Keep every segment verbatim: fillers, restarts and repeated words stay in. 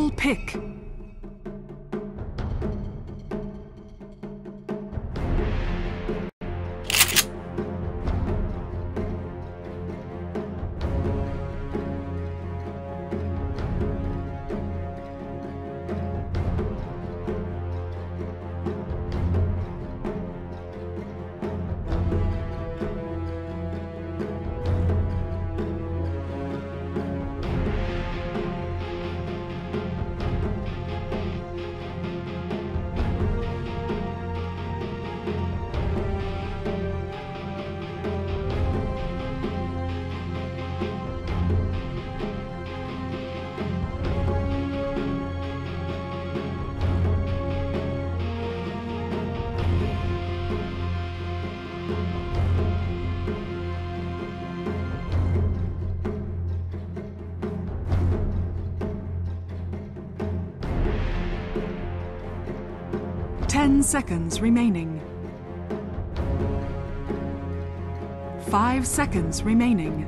Double pick. Ten seconds remaining. Five seconds remaining.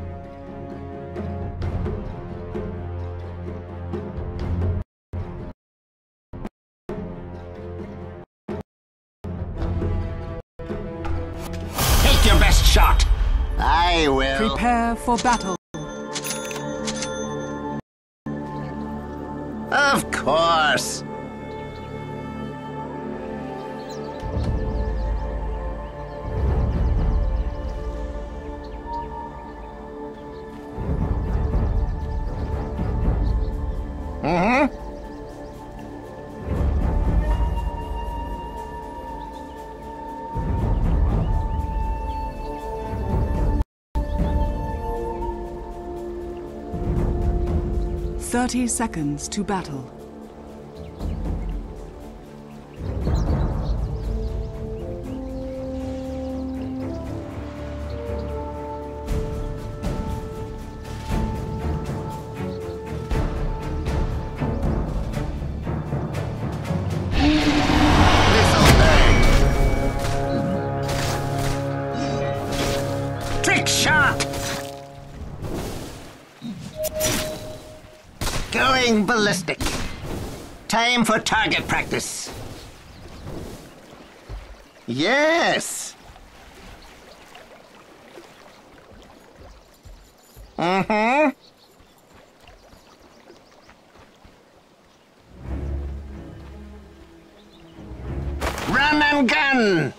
Take your best shot. I will. Prepare for battle. Of course. Mm-hmm. Thirty seconds to battle. Trick shot! Going ballistic. Time for target practice. Yes! Mm-hmm. Run and gun!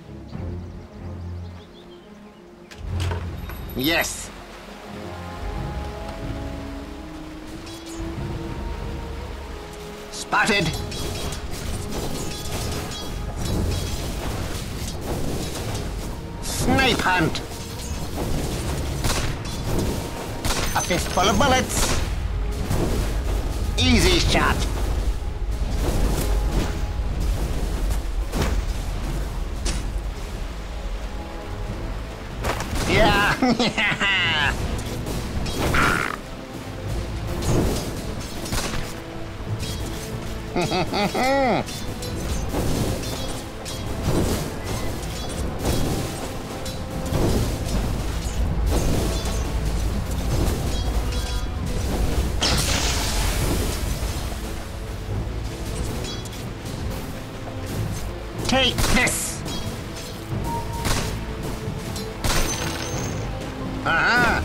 Yes. Spotted. Snipe hunt. A fistful of bullets. Easy shot. Yeah. Take this. Uh-huh.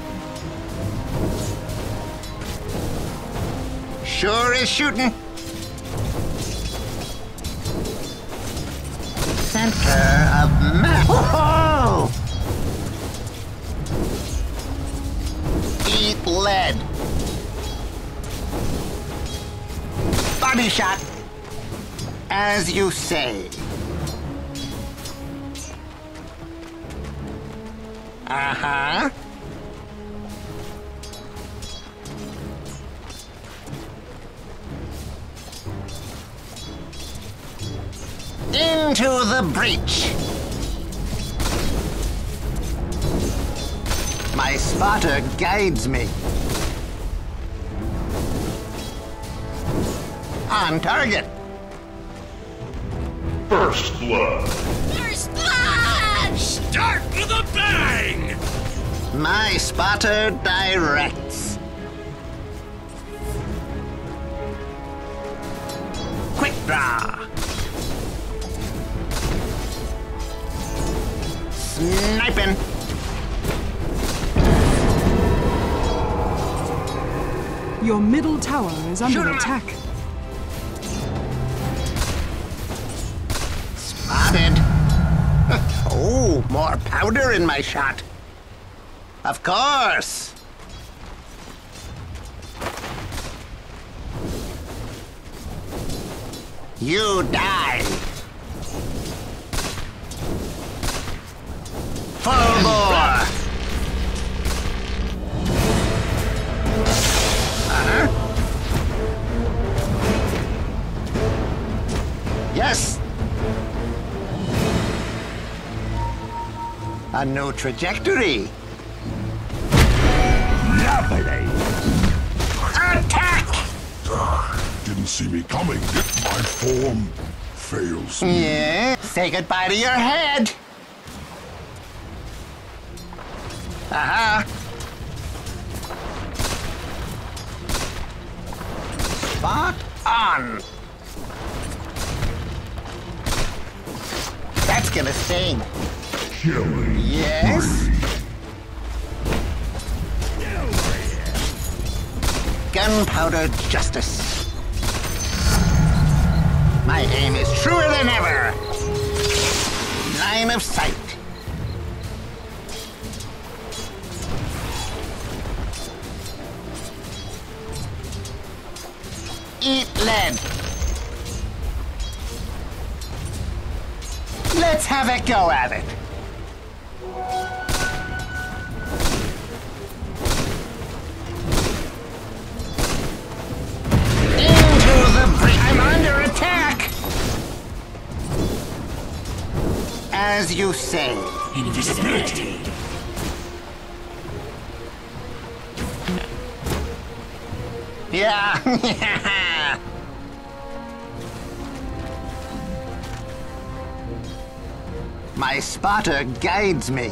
Sure is shooting. Center of map. Whoa! Eat lead. Body shot. As you say. Uh-huh. Into the breach. My spotter guides me. On target. First blood. First blood! Start with a bang! My spotter directs. draw. Sniping. Your middle tower is Shoot under 'em up. attack. Spotted. Oh, more powder in my shot. Of course. You die. Full bore. Uh-huh. Yes. A new trajectory. Lovely. Attack! Didn't see me coming. My form fails me. Yeah, say goodbye to your head. Aha. Spot on. That's gonna sting. Killing. Yes. Gunpowder justice. My aim is truer than ever. Line of sight. Eat lead. Let's have a go at it. Into the breach. I'm under attack. As you say. Invisibility. Yeah. My spotter guides me.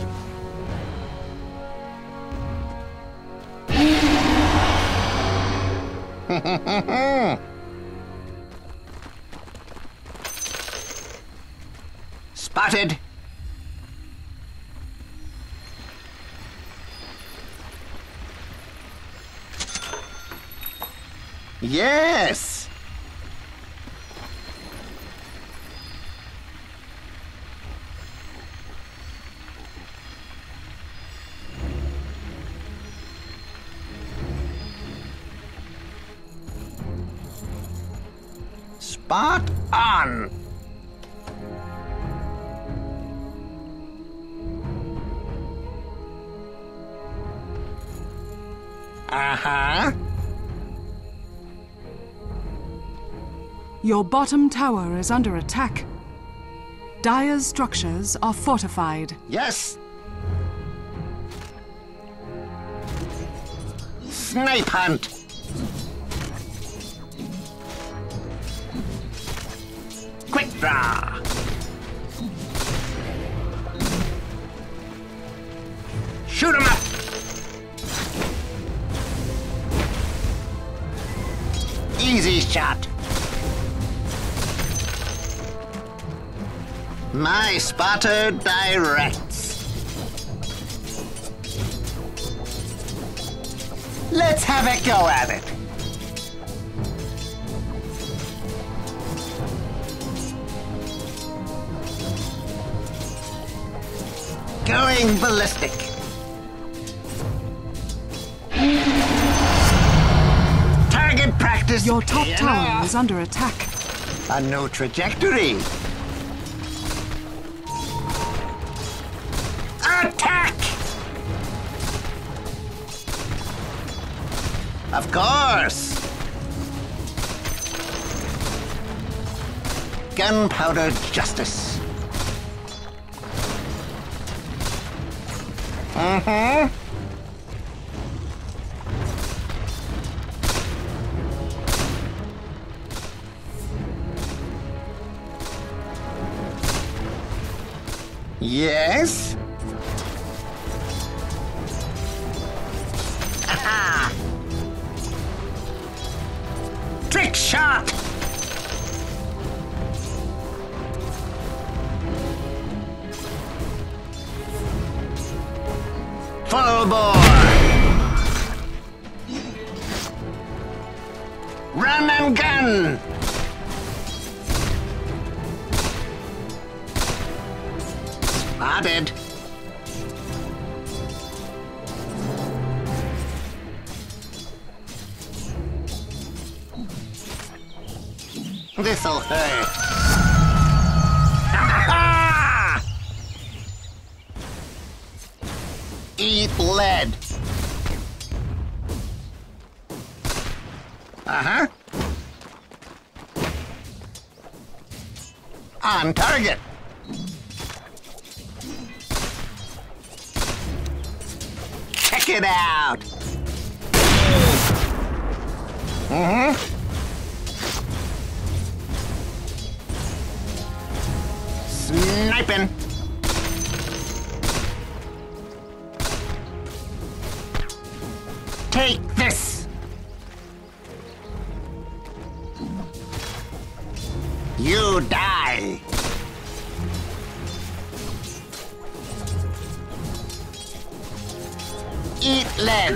Spotted. Yes. Spot on. Uh-huh. Your bottom tower is under attack. Dire's structures are fortified. Yes. Snipe hunt. Quick draw. Shoot 'em up. Easy shot. My spotter directs. Let's have a go at it. Going ballistic. Target practice. Your top paying tower off. is under attack. A new trajectory. Attack! Of course. Gunpowder justice. Mm-hmm. Yes. Aha! Trick shot. Full bore! Run and gun! Spotted! This'll hurt. Eat lead. Uh-huh. On target. Check it out. Mm-hmm. Sniping. Take this. You die. Eat lead.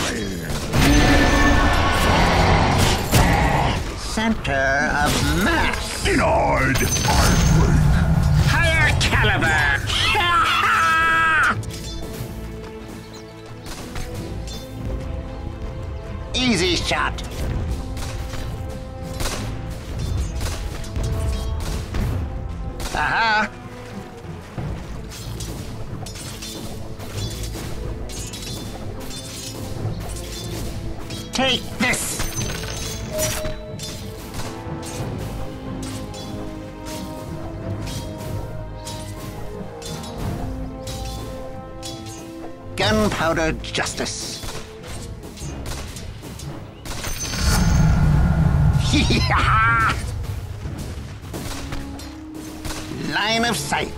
Center of mass. Denied. I break. Higher caliber. Easy shot. Uh-huh. Take this. Gunpowder justice. Line of sight.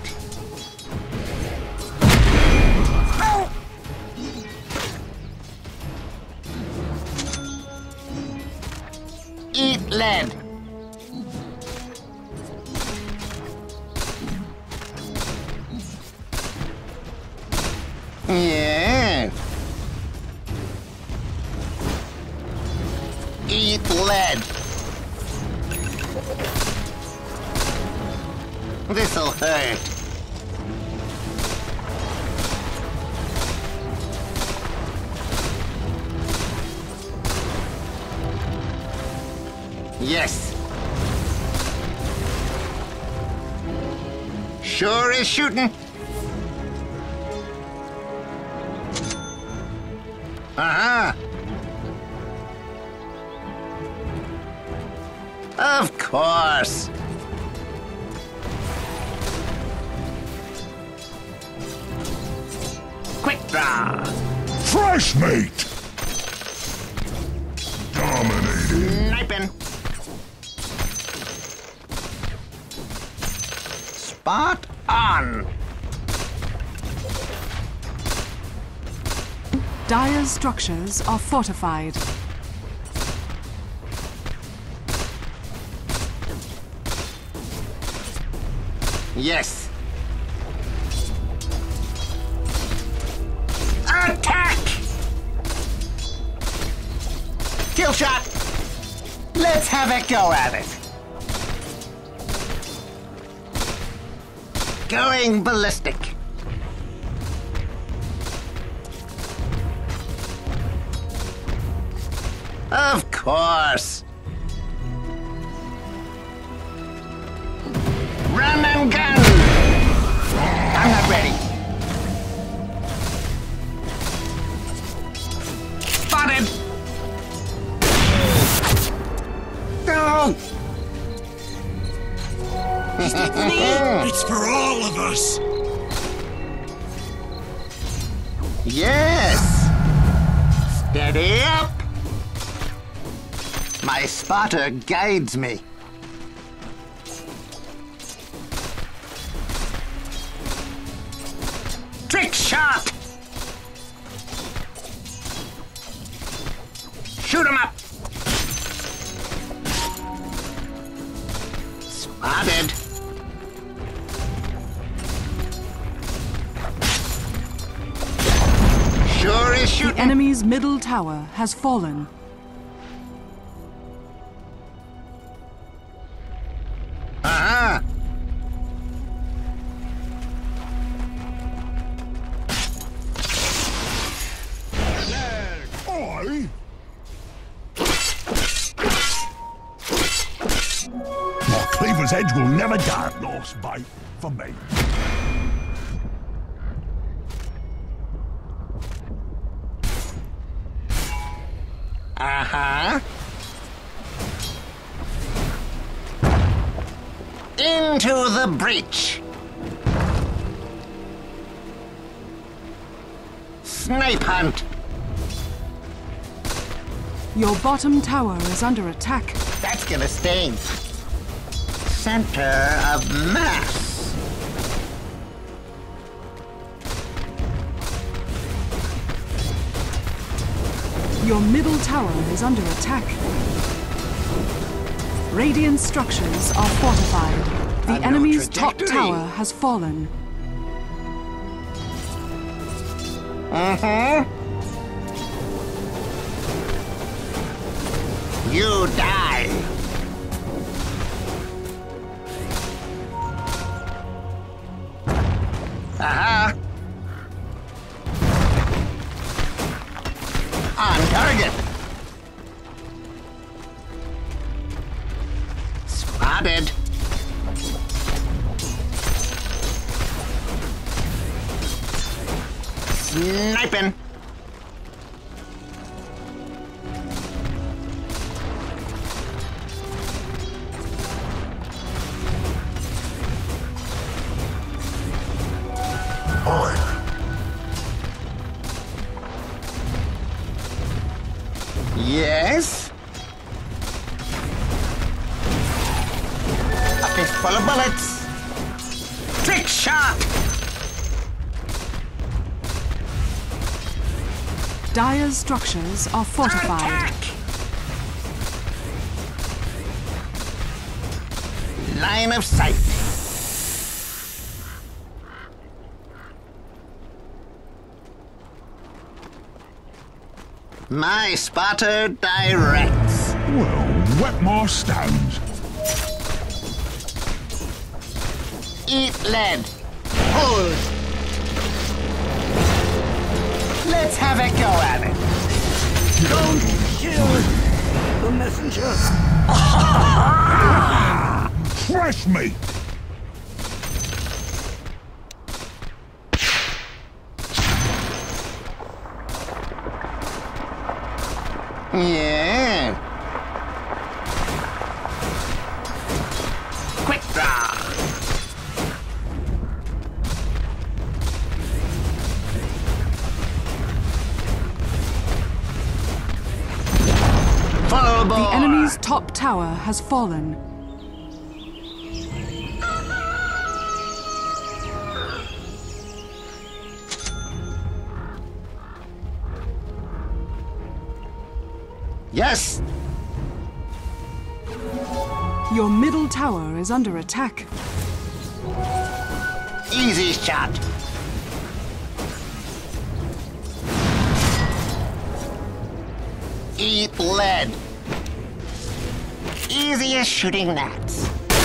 Eat lead. Yeah. Eat lead. This'll hurt. Yes. Sure is shooting. Uh-huh. Of course. Quick draw. Fresh mate. Dominating. Sniping. Spot on. Dire's structures are fortified. Yes. Attack! Kill shot. Let's have a go at it. Going ballistic. Of course. Run and gun! I'm not ready. Spotted! Go! It's for all of us. Yes! Steady up! My spotter guides me. Trick shot! Shoot him up! Spotted. is The shooting. enemy's middle tower has fallen. Uh-huh. I? My cleaver's edge will never die. Lost bait for me. Uh-huh. Into the breach. Snipe hunt. Your bottom tower is under attack. That's gonna sting. Center of mass. Your middle tower is under attack. Radiant structures are fortified. The A new enemy's top trajectory. tower has fallen. Mm-hmm. You die. Uh-huh. On target. Spotted. Sniping. Yes. A fistful of bullets. Trick shot. Dire's structures are fortified. Attack. Line of sight. My spotter directs. Well, wet my stones. Eat lead. Hold. Let's have a go at it. Don't kill the messenger. Fresh meat. Yeah. Quick draw. Full bore. The enemy's top tower has fallen. Yes. Your middle tower is under attack. Easy shot. Eat lead. Easy as shooting gnats.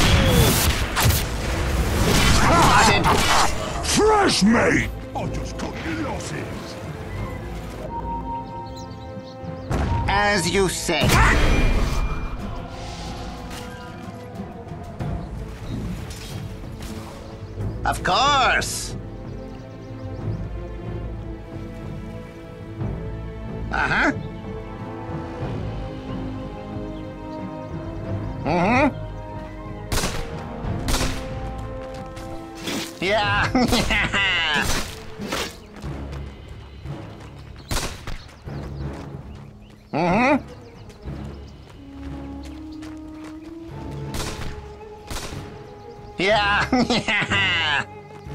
Spotted. Fresh meat. I just got your losses. As you say. Of course. Uh-huh. Mm-hmm. Yeah. Mm-hmm. Yeah. Yeah.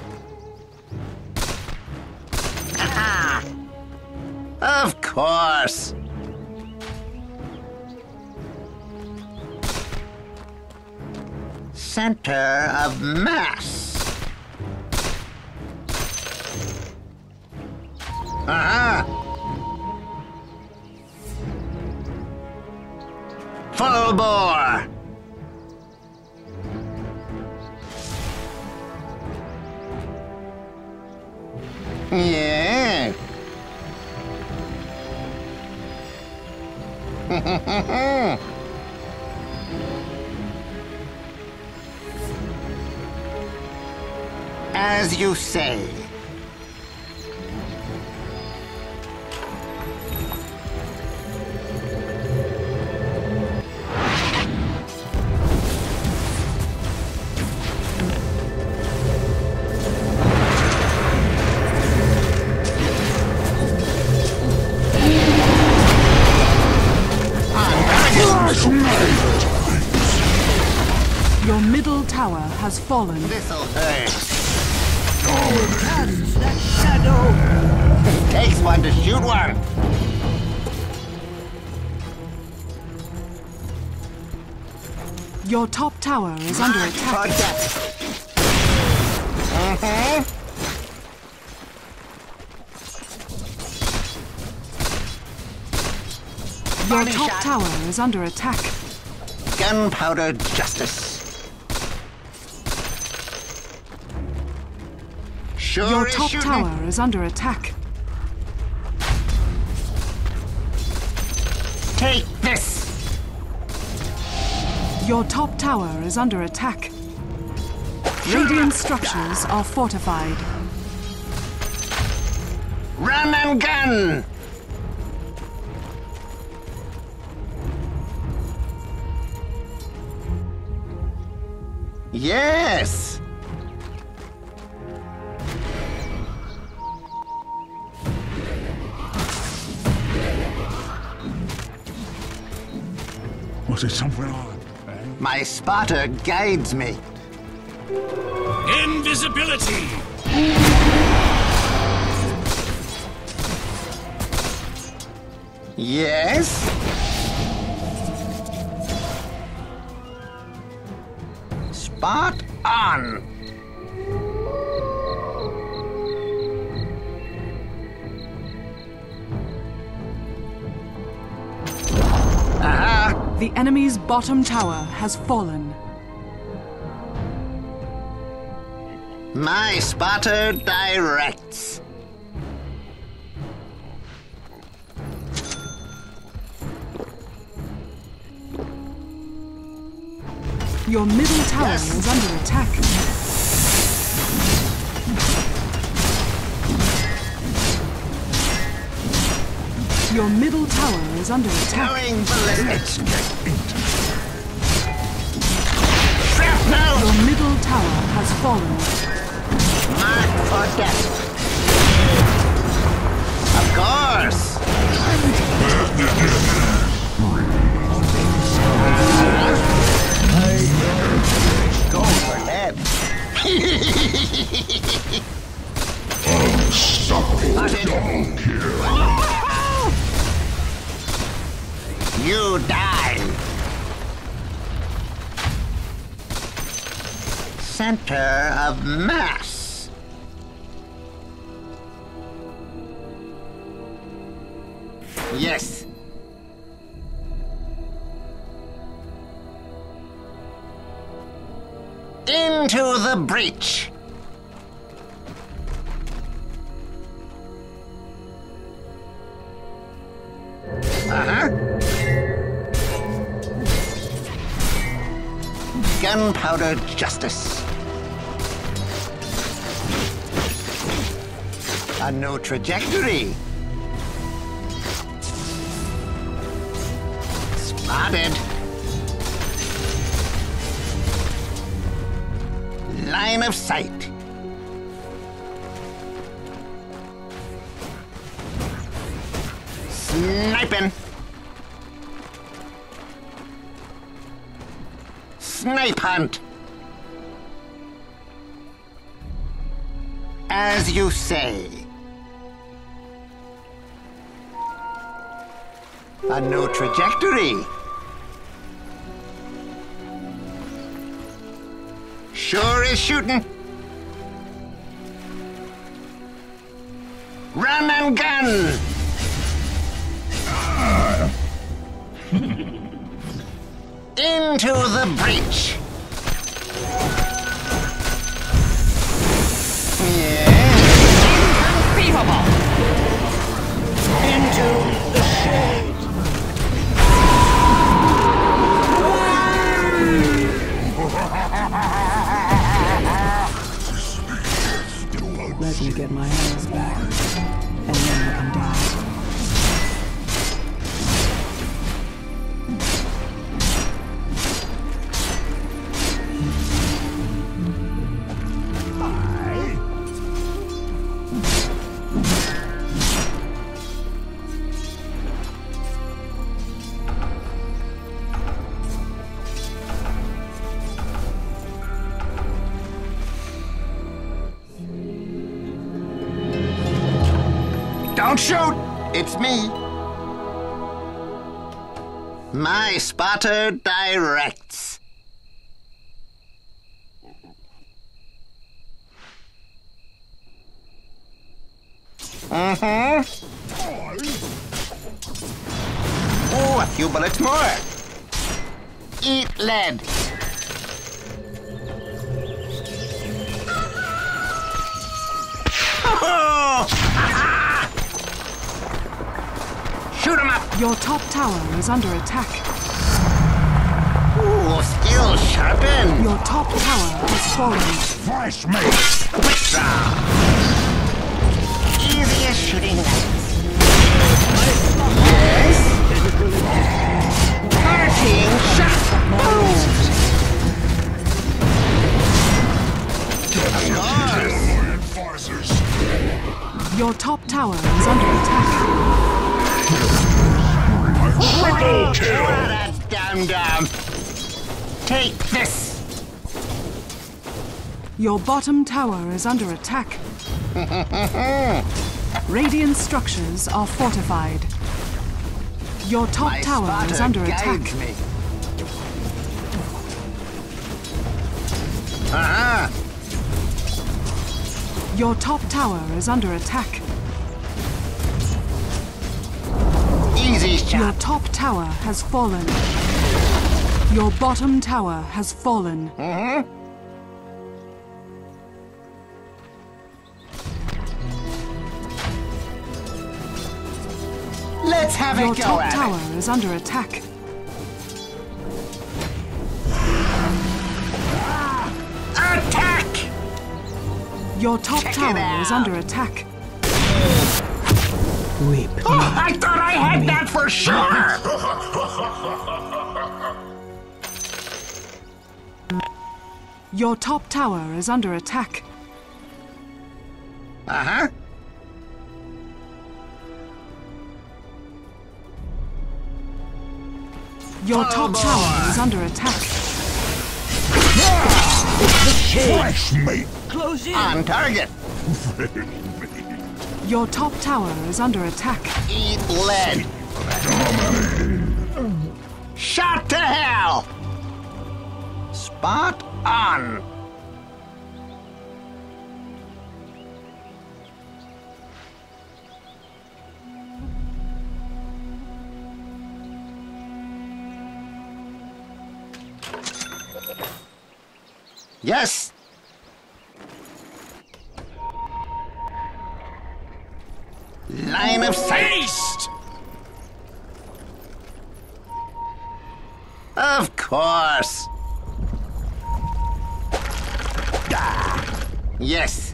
Of course. Center of mass. Uh-huh. Full bore! Yeah. As you say. Your middle tower has fallen. This'll hurt. Cast that shadow! It takes one to shoot one. Your top tower is under attack. Mm-hmm. Your Body top shot. tower is under attack. Gunpowder justice. Sure Your is top shooting. tower is under attack. Take this. Your top tower is under attack. Radiant structures are fortified. Run and gun. Yes. Was it somewhere on? My spotter guides me. Invisibility! Yes. Spot on. Aha. The enemy's bottom tower has fallen. My spotter directs. Your middle tower Yes. is under attack. Your middle tower is under attack. Going ballistic. Shrapnel. Your middle tower has fallen. Mark for death. Of course. Go for head. Unstoppable Spotted. double kill. You die. Center of mass. Yes. Into the breach. Uh-huh. Gunpowder justice. A new trajectory. Spotted. Line of sight. Sniping. Snipe hunt. As you say. A new trajectory. Sure is shooting. Run and gun. Into the breach. Yeah. Inconceivable. Into the shade. Let me get my hands back, and then I can die. Don't shoot! It's me. My spotter directs. Mm-hmm. Oh, a few bullets more. Eat lead. Shoot him up! Your top tower is under attack. Ooh, still sharpened. Your top tower has fallen. Fresh mate! Quick draw. Easy as shooting knives. Yes? Parting shot! Of course! Your top tower is under attack. Triple kill! What a dum-dum! Take this! Your bottom tower is under attack. Radiant structures are fortified. Your top My tower is spotter under attack. guides me. Uh-huh. Your top tower is under attack. Easy Your shot. top tower has fallen. Your bottom tower has fallen. Mm-hmm. Let's have Your a go top at tower is under attack. it. Attack! Your top Check it tower is out. under attack. Weep. Oh, I thought I had that for sure! Your top tower is under attack. Uh-huh. Your Oh, top boy. tower is under attack. Fresh mate! Close in. On target. Your top tower is under attack. Eat lead. Shot to hell! Spot on. Yes. Line of sight. East. Of course. Yes.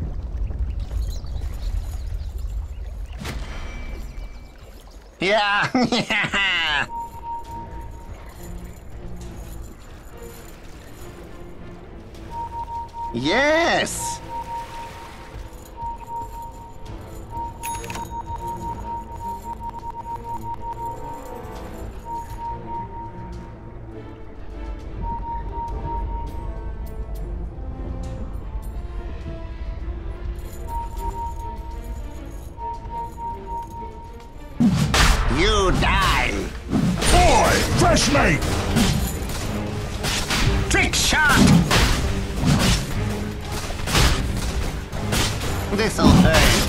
Yeah. Yeah. Yes. You die. Boy! Fresh mate! Trick shot. This'll hurt.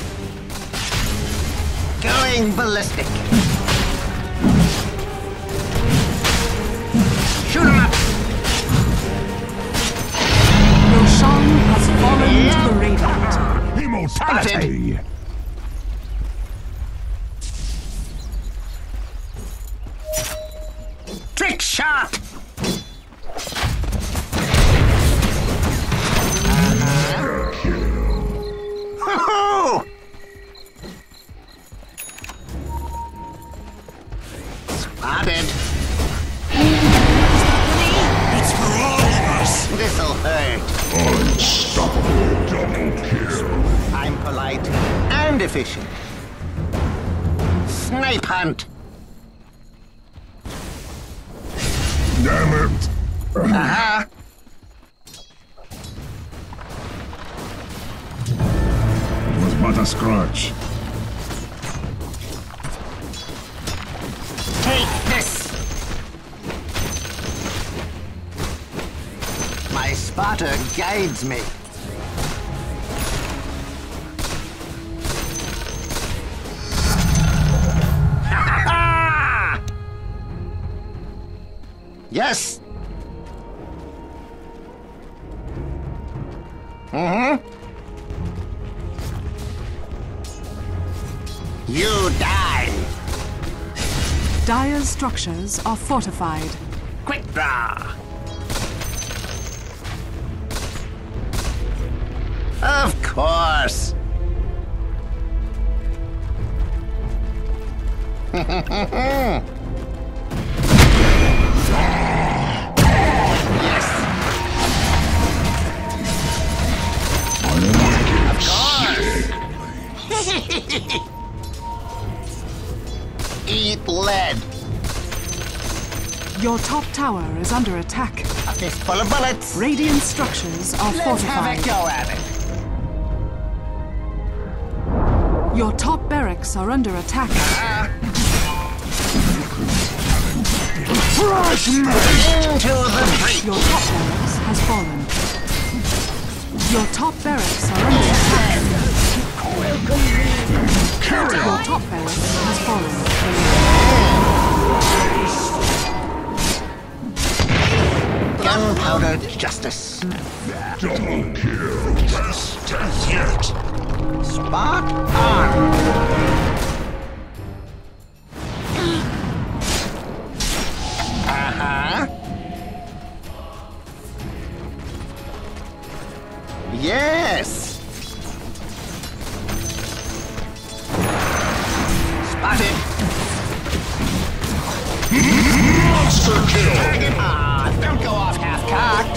Going ballistic. Brutality! Trick shot! Ho-ho! Spotted. It's for all of us! This'll hurt. Unstoppable double kill. I'm polite and efficient. Snipe hunt. Damn it! Uh-huh. It was but a scratch. Take this. My spotter guides me. Yes. Mm-hmm. You die. Dire's structures are fortified. Quick draw. Of course. Yes. Of course. Eat lead. Your top tower is under attack. A fistful of bullets. Radiant structures are Let's have a fortified. go at it. Your top barracks are under attack. Into the breach. Your top barracks has fallen. Your top barracks are under attack. Your top barracks has fallen. Gunpowder justice. Double kill. Best yet. Spot on. Uh-huh. Yes. Spotted. Monster kill. Target on. Don't go off half-cocked.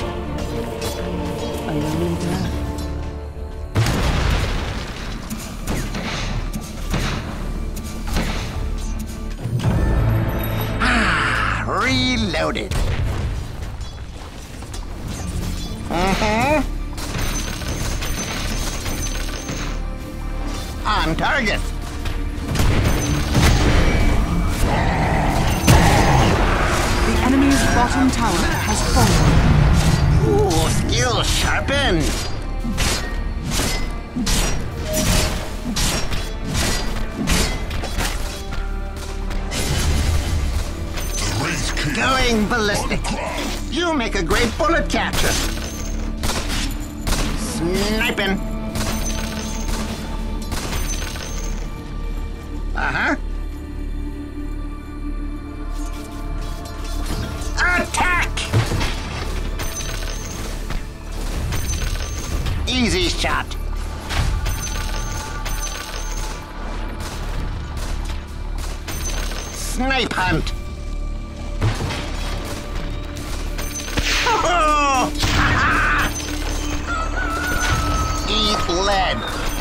Ah, reloaded. Mm-hmm. On target. The enemy's bottom tower has fallen. Ooh, skill sharpened. Going ballistic. You make a great bullet catcher. Sniping. Uh-huh. Attack! Easy shot. Snipe hunt. Oh! Eat lead.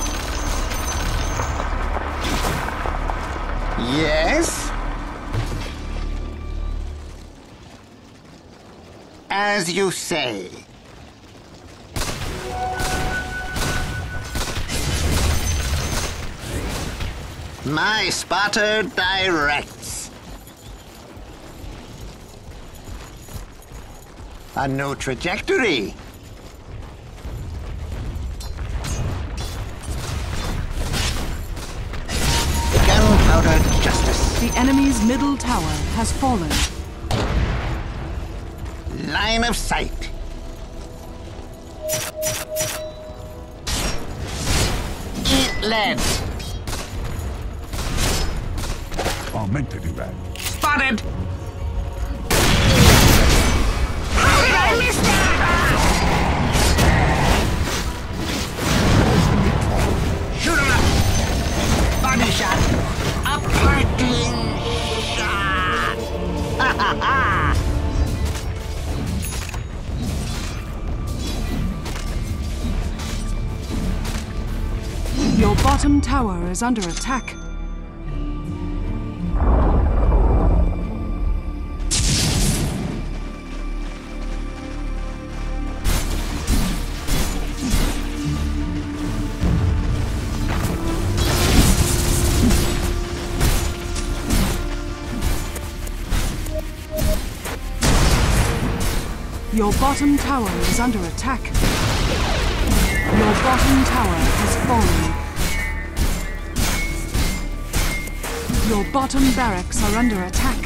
Yes? As you say. My spotter directs. A new trajectory. Gunpowder justice. The enemy's middle tower has fallen. Line of sight. lead. I meant to do that. Spotted! How did I miss that? Shoot him up! Body shot! A parting shot! Ha ha ha! Your bottom tower is under attack. Your bottom tower is under attack. Your bottom tower has fallen. Your bottom barracks are under attack.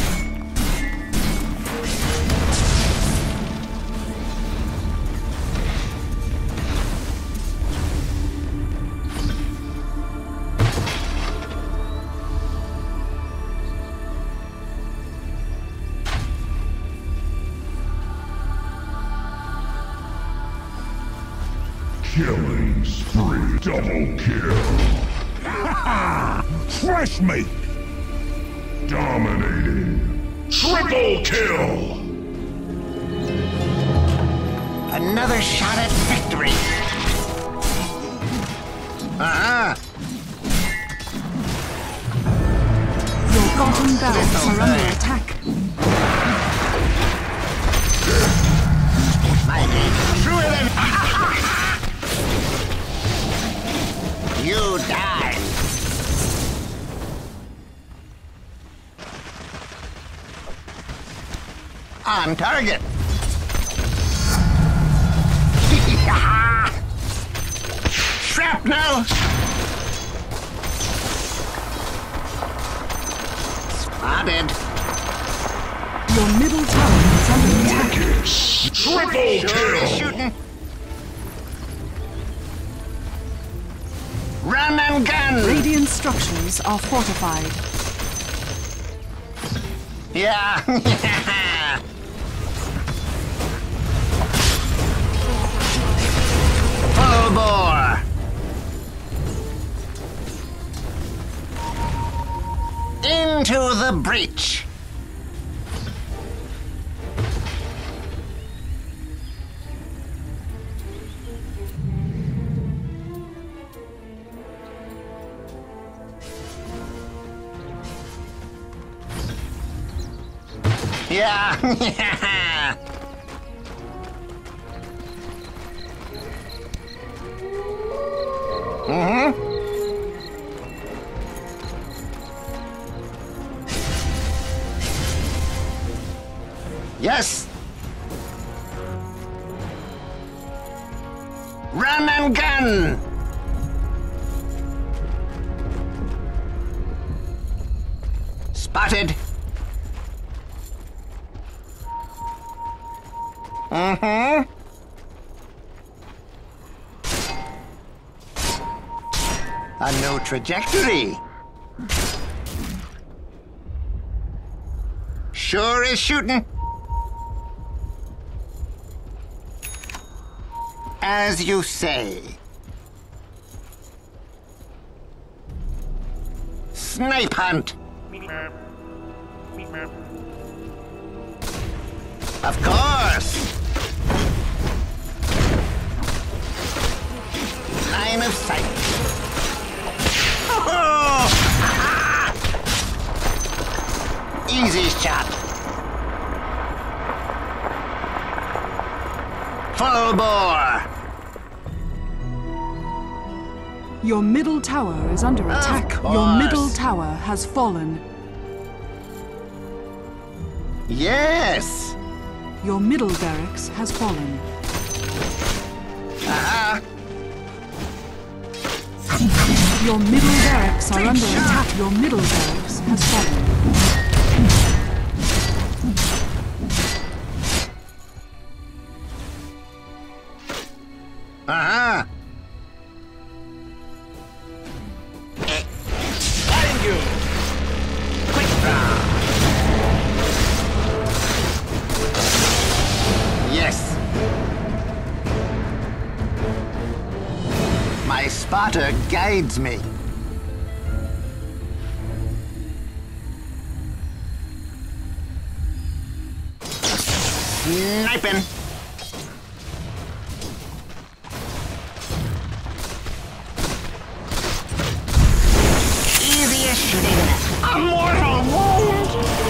Killing spree. Double kill. Fresh meat. Dominating. Triple kill. Another shot at victory. Uh-huh. Your bottom barracks are under attack. My game is truer than... You die. On target. Shrapnel. Spotted. Your middle tower is under attack. Triple Sure kill. is shooting. Run and gun. Radiant structures are fortified. Yeah. Full bore. Into the breach. Yeah. Mm-hmm. Yes. Run and gun. Spotted. Mm-hmm. A new trajectory. Sure is shooting. As you say. Snipe hunt. Of course. Line of sight. Oh! Easy shot. Full bore. Your middle tower is under attack. Your course. middle tower has fallen. Yes. Your middle barracks has fallen. Uh-huh. Your middle barracks are Big under shot. attack. Your middle barracks has fallen. Uh-huh. spotter guides me. Sniping. Easy as shooting a mortal wound.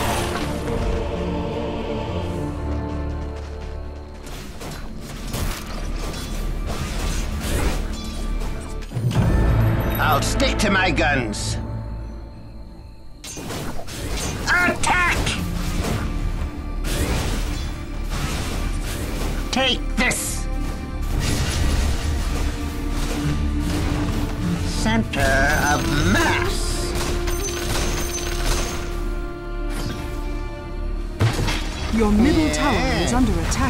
I'll stick to my guns. Attack! Take this! Center of mass. Your middle tower is under attack.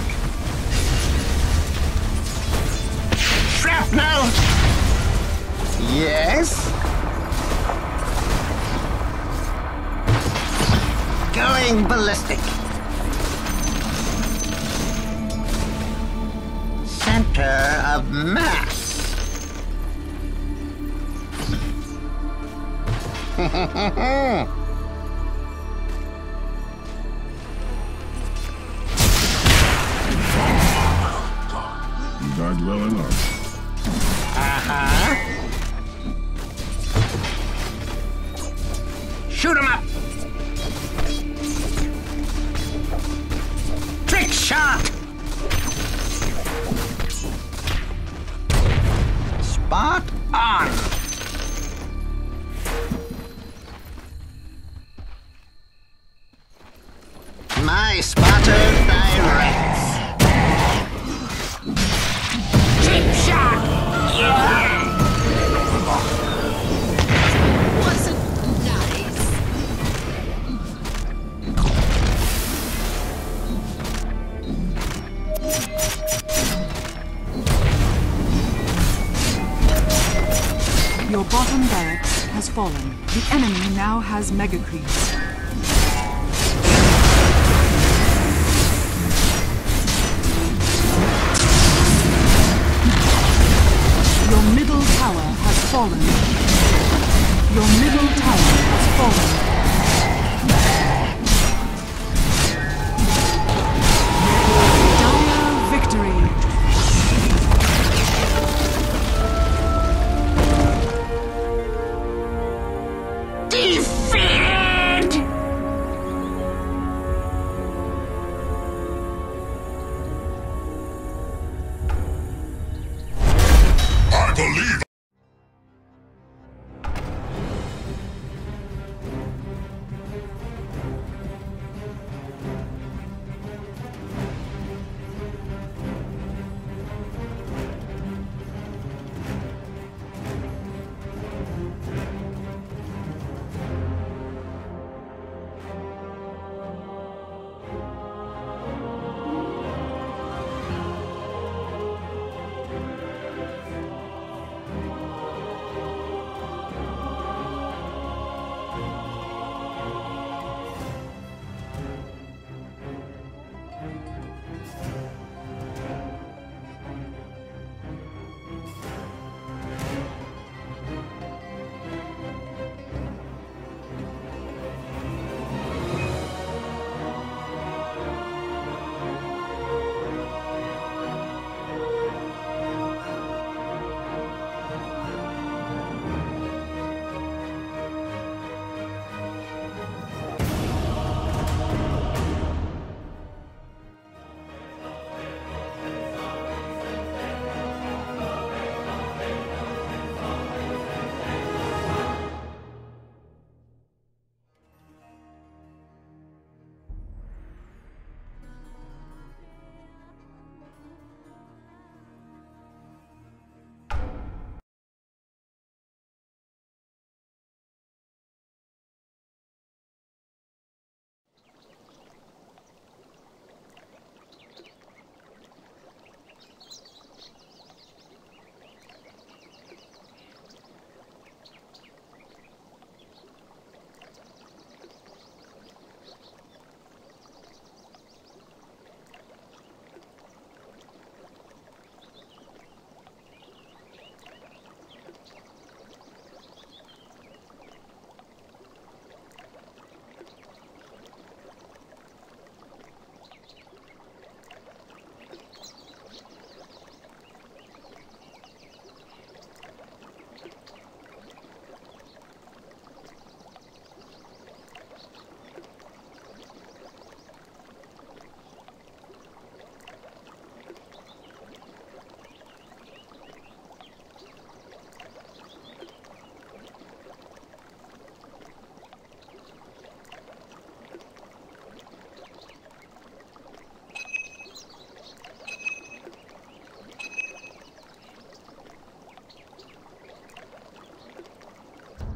Shrapnel! Yes? Going ballistic. Center of mass. You died well enough. Uh-huh. Shoot him up! Trick shot! Spot on! My spotter directs. Trick shot! Yeah! Wasn't nice. Your bottom barracks has fallen. The enemy now has mega creeps. Your middle tower has fallen. Your middle tower has fallen. Dire victory. Defeated! I believe.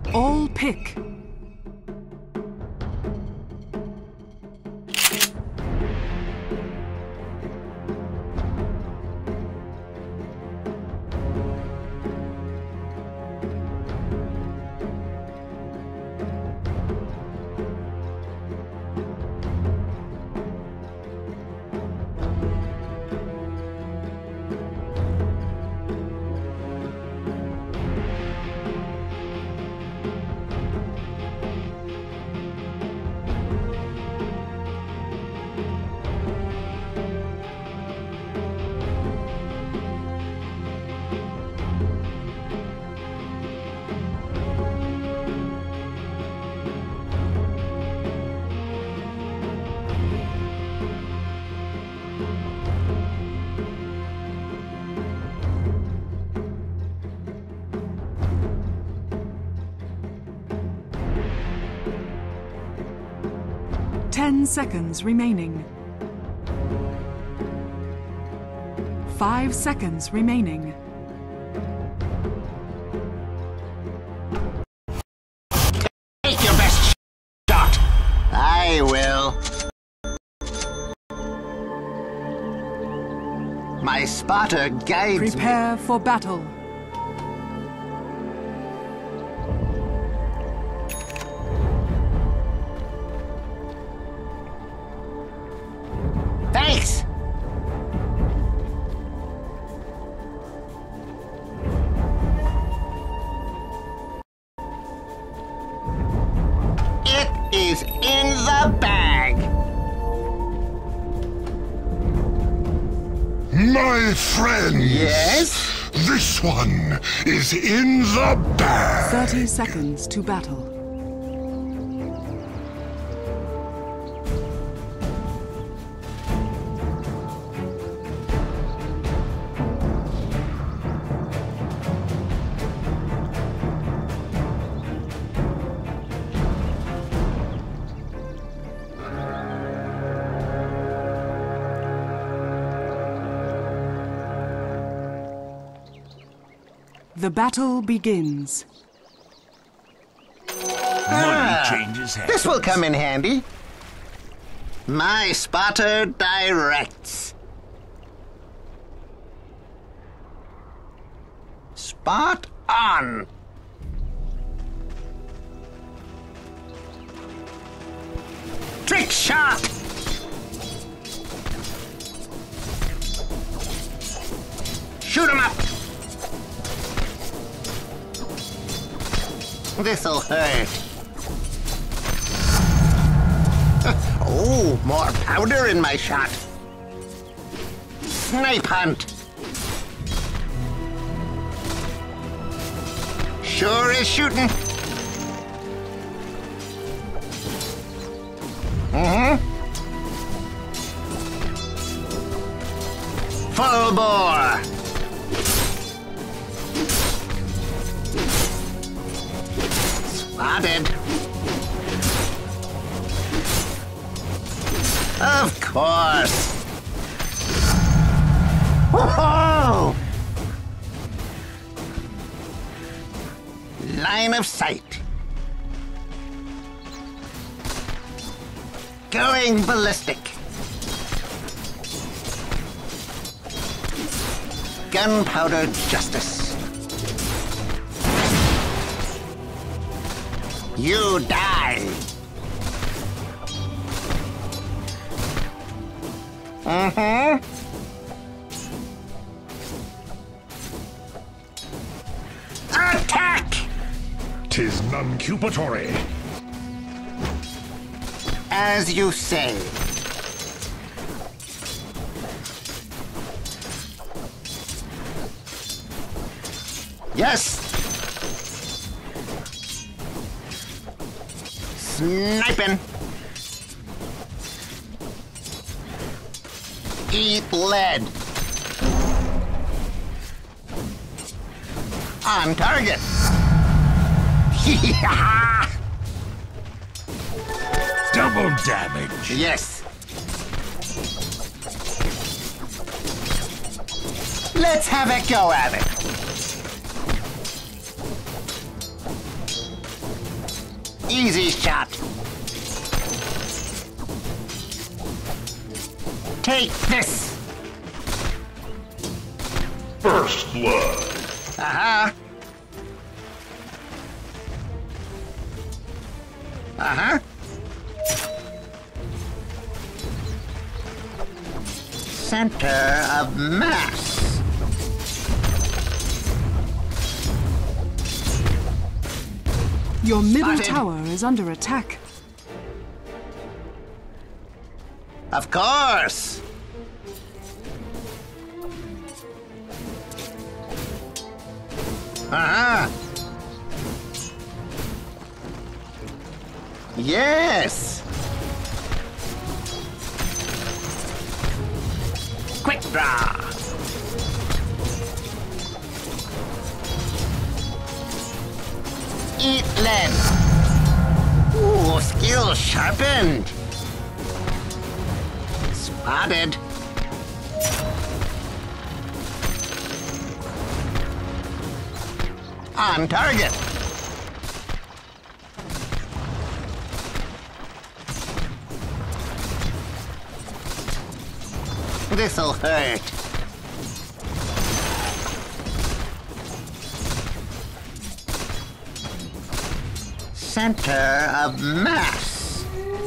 All pick. Ten seconds remaining. Five seconds remaining. Take your best shot. I will. My spotter guides me. Prepare for battle. Thanks! It is in the bag! My friends! Yes? This one is in the bag! Thirty seconds to battle. The battle begins. Money changes hands. This will come in handy. My spotter directs. Spot on. Trick shot. Shoot him up. This'll hurt. Oh, more powder in my shot. Snipe hunt. Sure is shooting. Mm-hmm. Full bore. Spotted. Of course. Whoa! Line of sight. Going ballistic. Gunpowder justice. You die. Mm-hmm. Attack! 'Tis non-cupatory. As you say. Yes. Sniping. Eat lead. On target. Double damage. Yes. Let's have a go at it. Easy shot. Take this. First blood. Uh-huh. Uh-huh. Center of mass. Your middle Spotted. tower is under attack. Of course. Uh-huh. Yes. Quick draw. Eat lead. Ooh, skill sharpened. Spotted. On target. This'll hurt. Center of mass.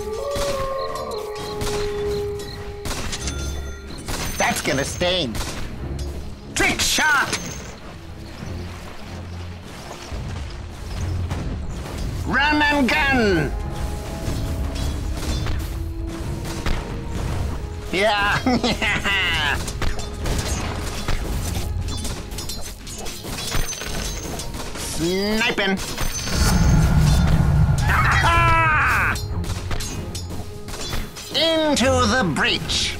That's gonna sting. Trick shot! Run and gun! Yeah, yeah. Sniping. Into the breach.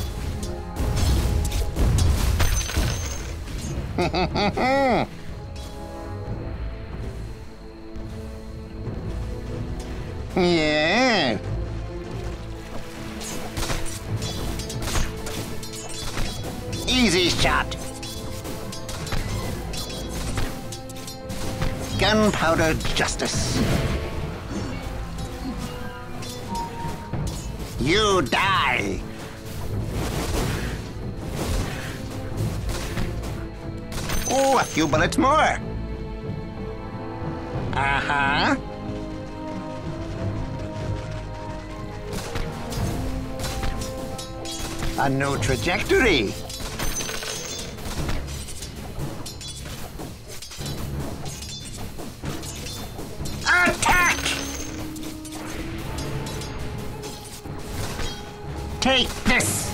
Yeah. Easy shot. Gunpowder justice. You die. Oh, a few bullets more. Uh-huh. A new trajectory. Attack! Take this!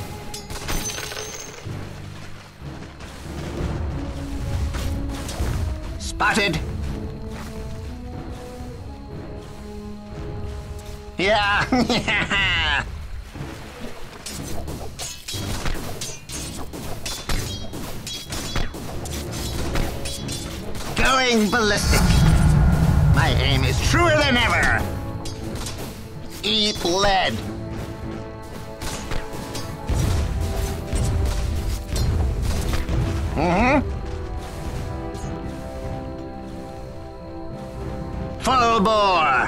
Spotted. Yeah, yeah. Going ballistic. My aim is truer than ever. Eat lead. Mm-hmm. Full bore.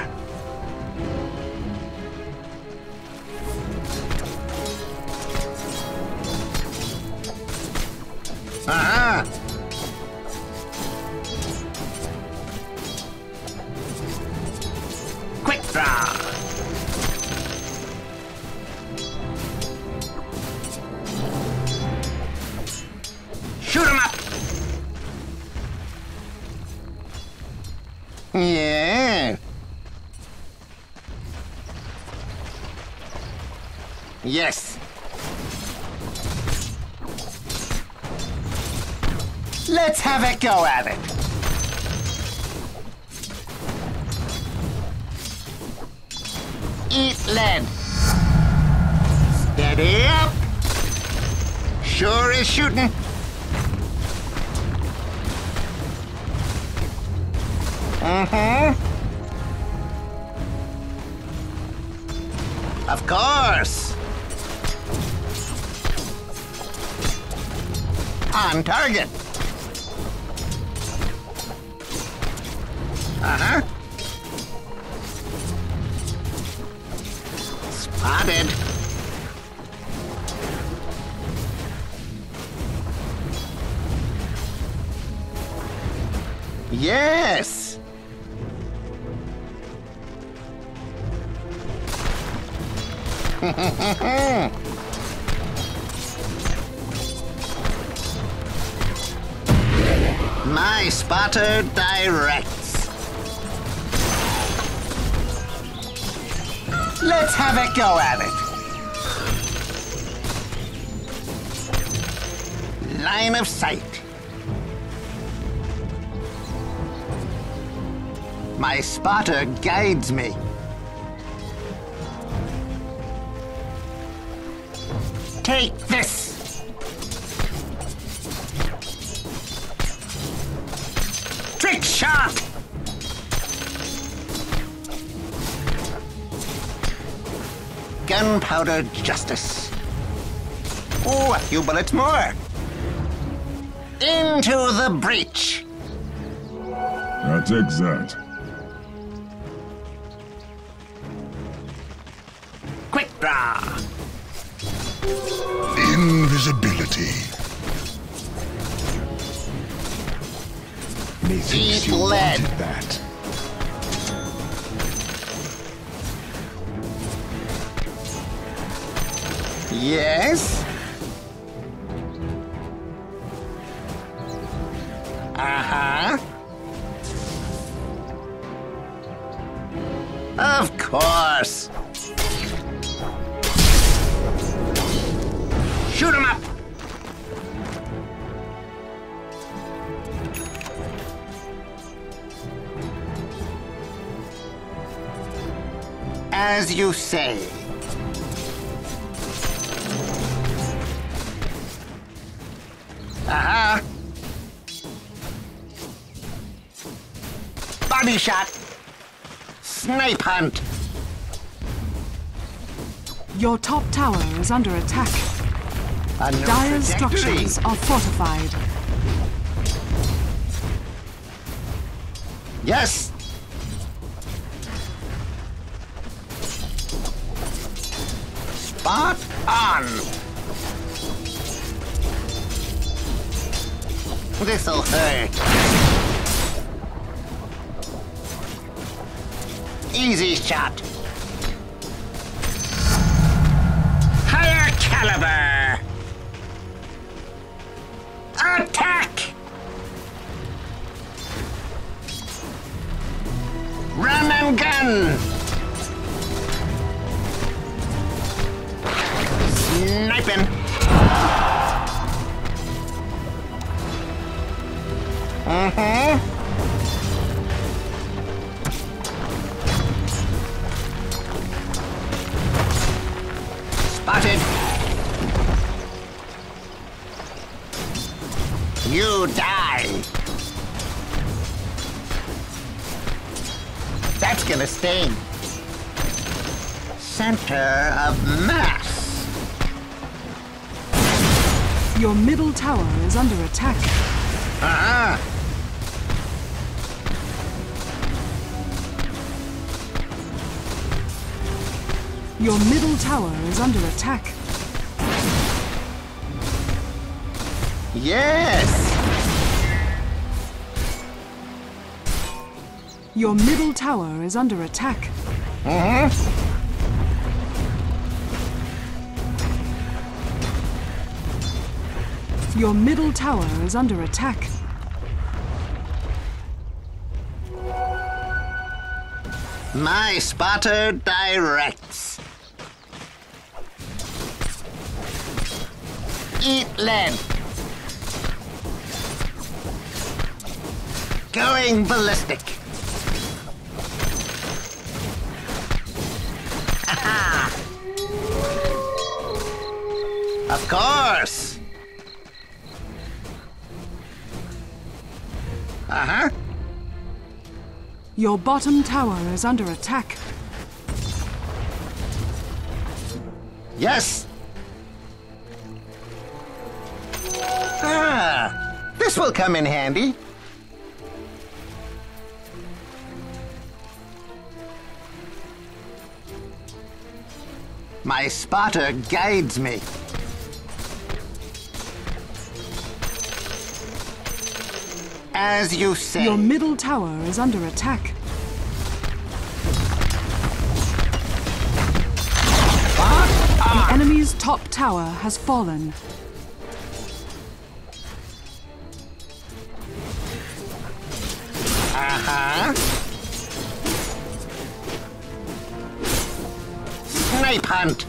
Uh-huh. Quick draw. Shoot him up. Yeah. Yes. Let's have a go at it. Eat lead. Steady up. Sure is shooting. Mm-hmm. Of course. On target. Uh-huh. Spotted. Yes. My spotter directs. Let's have a go at it. Line of sight. My spotter guides me. Take this! Trick shot! Gunpowder justice. Oh, a few bullets more. Into the breach. That takes that. Quick draw. Invisibility. Methinks Deep you lead. wanted that. Yes? Uh-huh. Of course. Shoot him up. As you say. Uh-huh. Body shot. Snipe hunt. Your top tower is under attack. A new Dire's trajectory. structures are fortified. Yes. Spot on. This'll hurt. Easy shot. Higher caliber. Attack! Run and gun! Sniping! Mm-hmm. Spotted! You die! That's gonna sting. Center of mass. Your middle tower is under attack. Uh-huh. Your middle tower is under attack. Yes! Your middle tower is under attack. Mm-hmm. Your middle tower is under attack. My spotter directs. Eat lead. Going ballistic. Ha-ha! Of course. Uh-huh. Your bottom tower is under attack. Yes. Ah, this will come in handy. My spotter guides me. As you say. Your middle tower is under attack. The enemy's top tower has fallen. Uh-huh. Snipe hunt.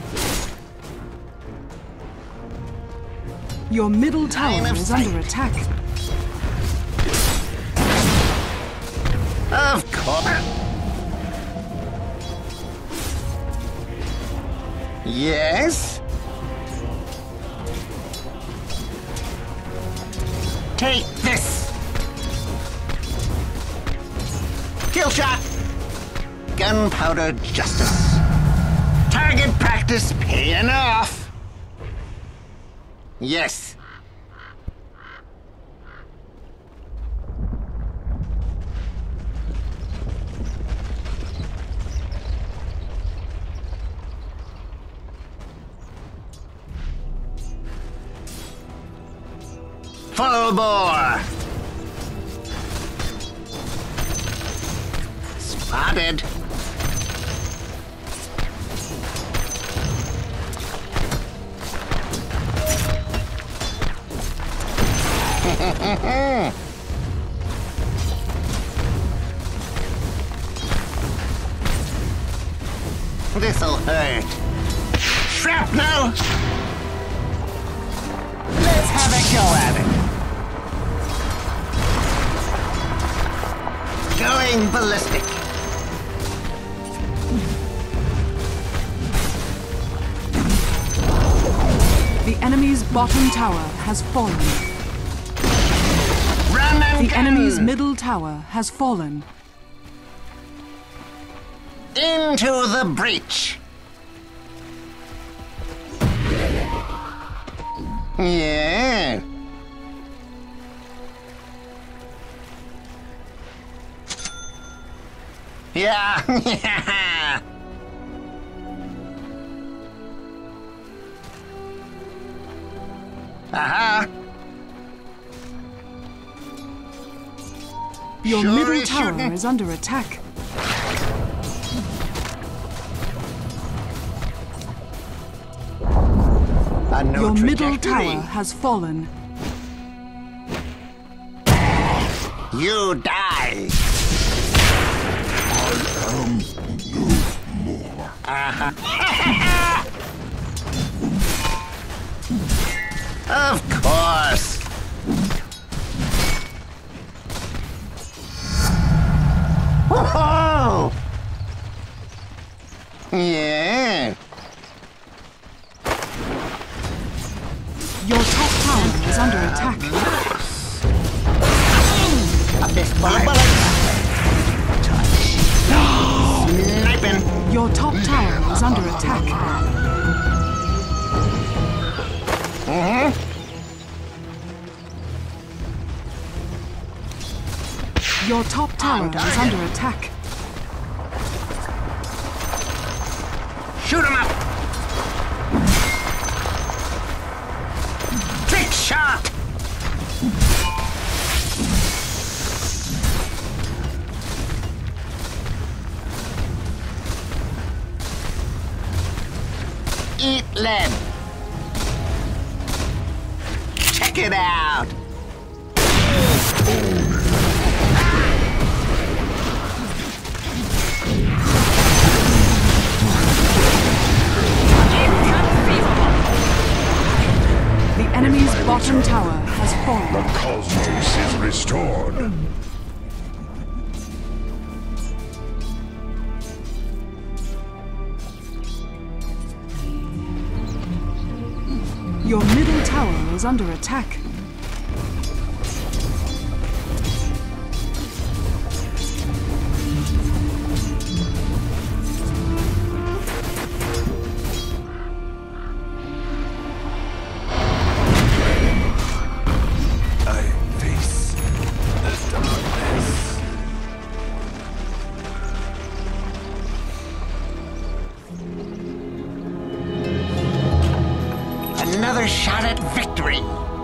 Your middle tower Line of is sight. under attack. Of course. Yes? Take this! Kill shot! Gunpowder justice. Target practice paying off. Yes. Full bore. Spotted. This'll hurt. Shrapnel! Let's have a go at it. Going ballistic. The enemy's bottom tower has fallen. Run and The gun. enemy's middle tower has fallen. Into the breach. Yeah. Yeah. Aha. Your Sure middle is tower shooting. is under attack. A no Your middle trajectory. tower has fallen. You die. I am no more. Of course. Whoa! Yeah. Your top tower is under attack. A fistful of bullets. Touch. Sniping. Your top tower is under attack. Mm-hmm. Your top tower is under attack. Shoot him up. Trick shot. Eat lead. Check it out. The enemy's bottom tower has fallen. The cosmos is restored. Your middle tower is under attack. I face the darkness. sure shot at victory.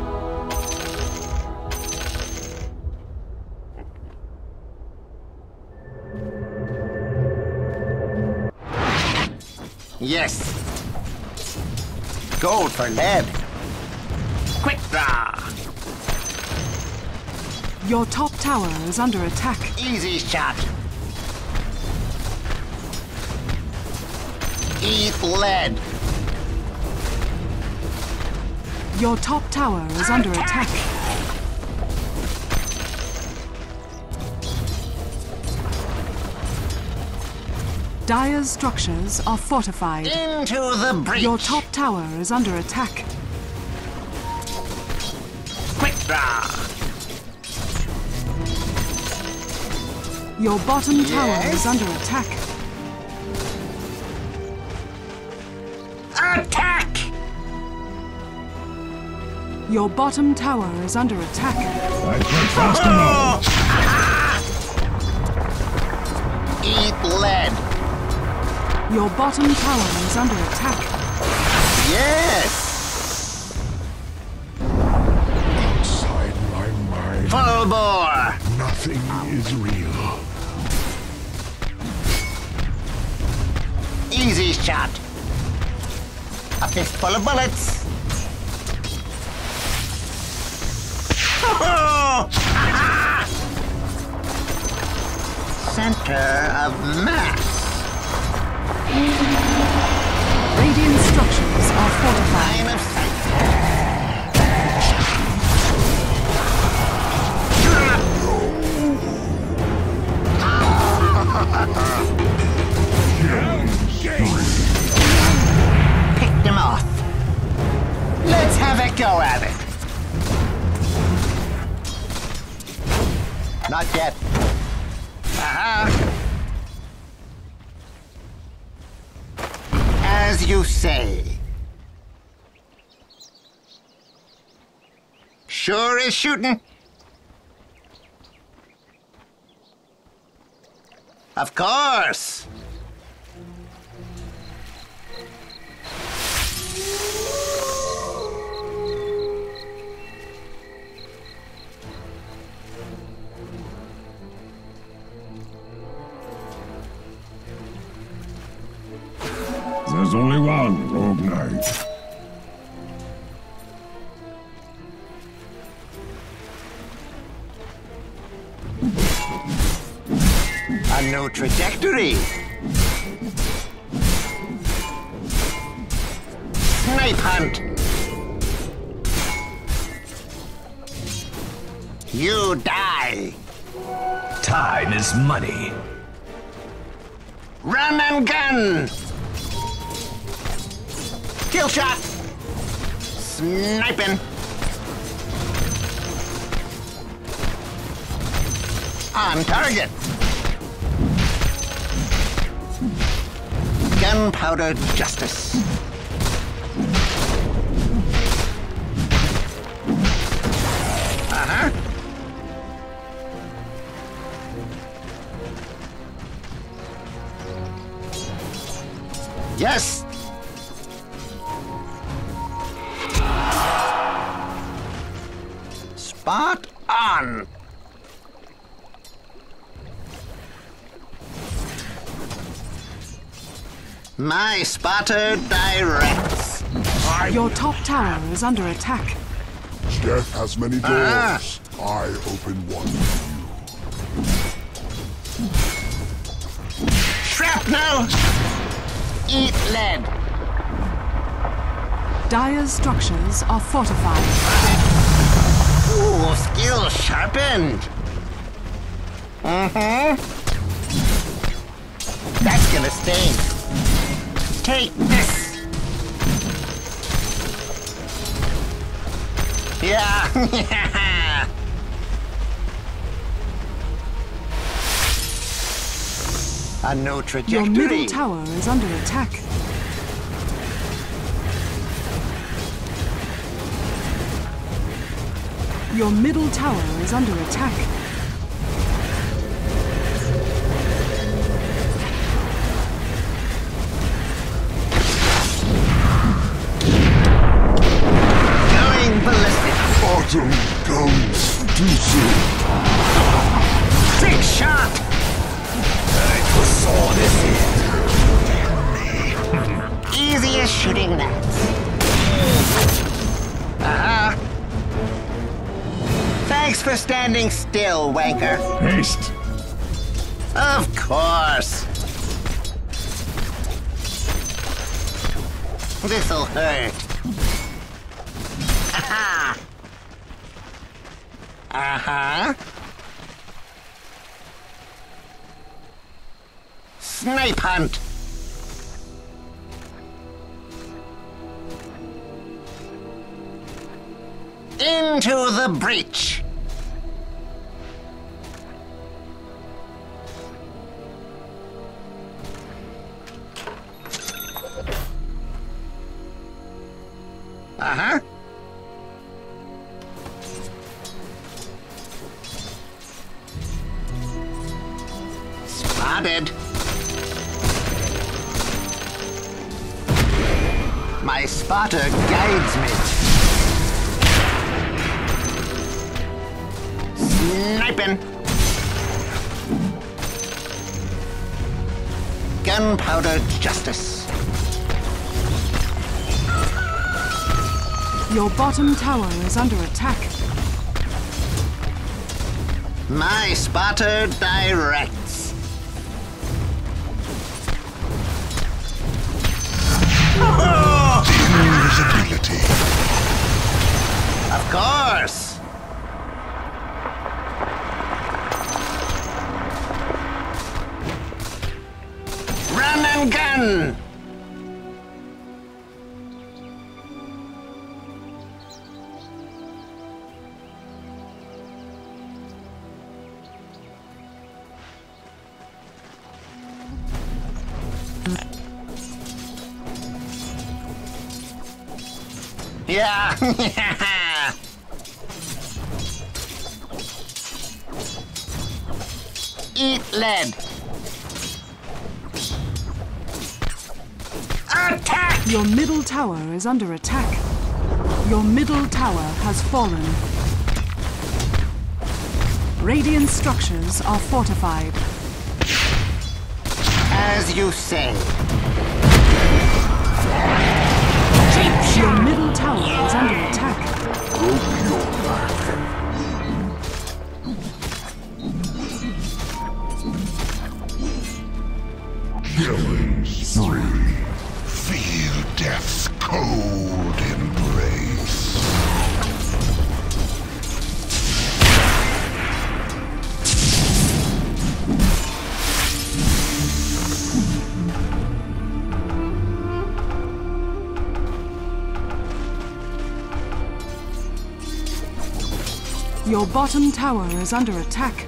Yes. Gold for lead. Quick draw. Your top tower is under attack. Easy shot. Eat lead. Your top tower is under attack. Dire's structures are fortified. Into the breach. Your top tower is under attack. Quick draw. Your bottom tower Yes? is under attack. Attack! Your bottom tower is under attack. I can't fast enough. Eat lead. Your bottom tower is under attack. Yes! Inside my mind, Full bore. nothing is real. Easy shot. A fistful of bullets. Center of mass. Radiant structures are fortified. Line of sight. Pick them off. Let's have a go at it. Not yet. Uh-huh. As you say. Sure is shooting. Of course. There's only one rogue knight. A new trajectory. Snipe hunt. You die. Time is money. Run and gun. Kill shot. Sniping. On target. Gunpowder justice. Uh-huh. Yes. Spot on. My spotter directs. Your top tower is under attack. Death has many doors. Ah. I open one for you. Shrapnel. Eat lead. Dire's structures are fortified. Ooh, skill sharpened. Mm-hmm. That's gonna sting. Take this. Yeah. A new trajectory. Your middle tower is under attack. Your middle tower is under attack. shooting gnats. Uh-huh. Thanks for standing still, wanker. Haste! Of course. This'll hurt. Aha! Uh-huh. Snipe hunt. Into the breach. Uh-huh. Spotted. My spotter guides me. Sniping. Gunpowder justice. Your bottom tower is under attack. My spotter directs. Invisibility. Of course. Run and gun. Yeah. Eat lead. Attack! Your middle tower is under attack. Your middle tower has fallen. Radiant structures are fortified. As you say. Your middle tower is under attack. Broke your back. Killing spree. Feel death's cold embrace. Your bottom tower is under attack.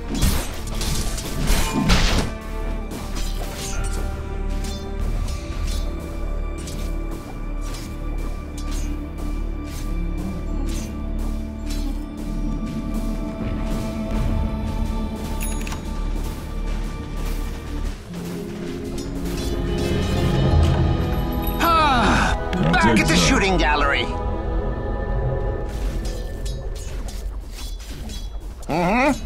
Back at the shooting gallery. Mm-hmm.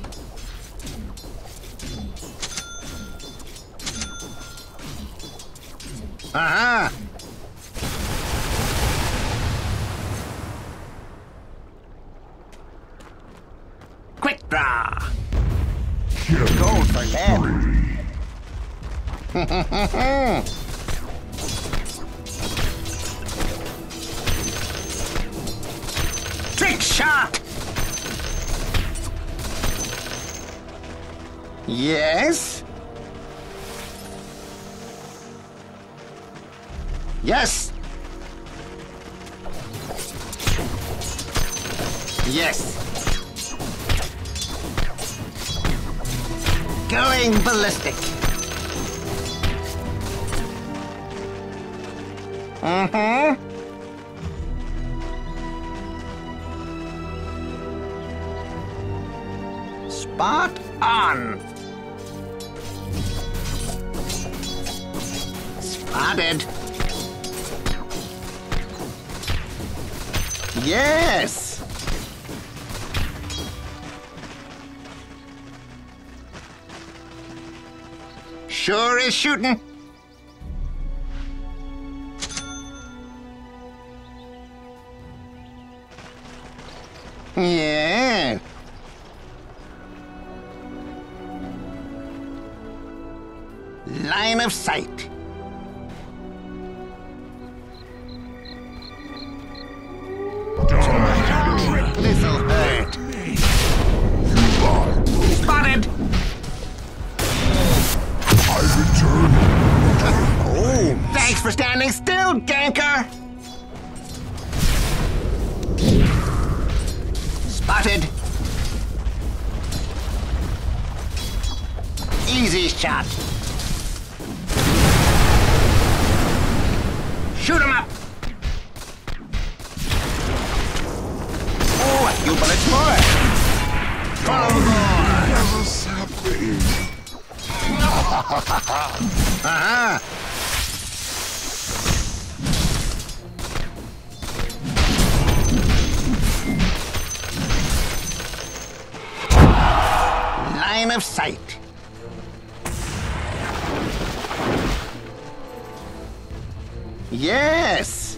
Uh-huh. Quick draw. Gold for lead. Trick shot. Yes. Yes. Yes. Going ballistic. Mm-hmm. Spot on. Spotted. Yes. Sure is shooting. Yeah. Line of sight. This'll hurt. Spotted. I return. Oh, thanks for standing still, ganker. Spotted. Easy shot. Shoot him up. Oh, a few bullets more. Follow more. Never something. Uh-huh. Line of sight. Yes.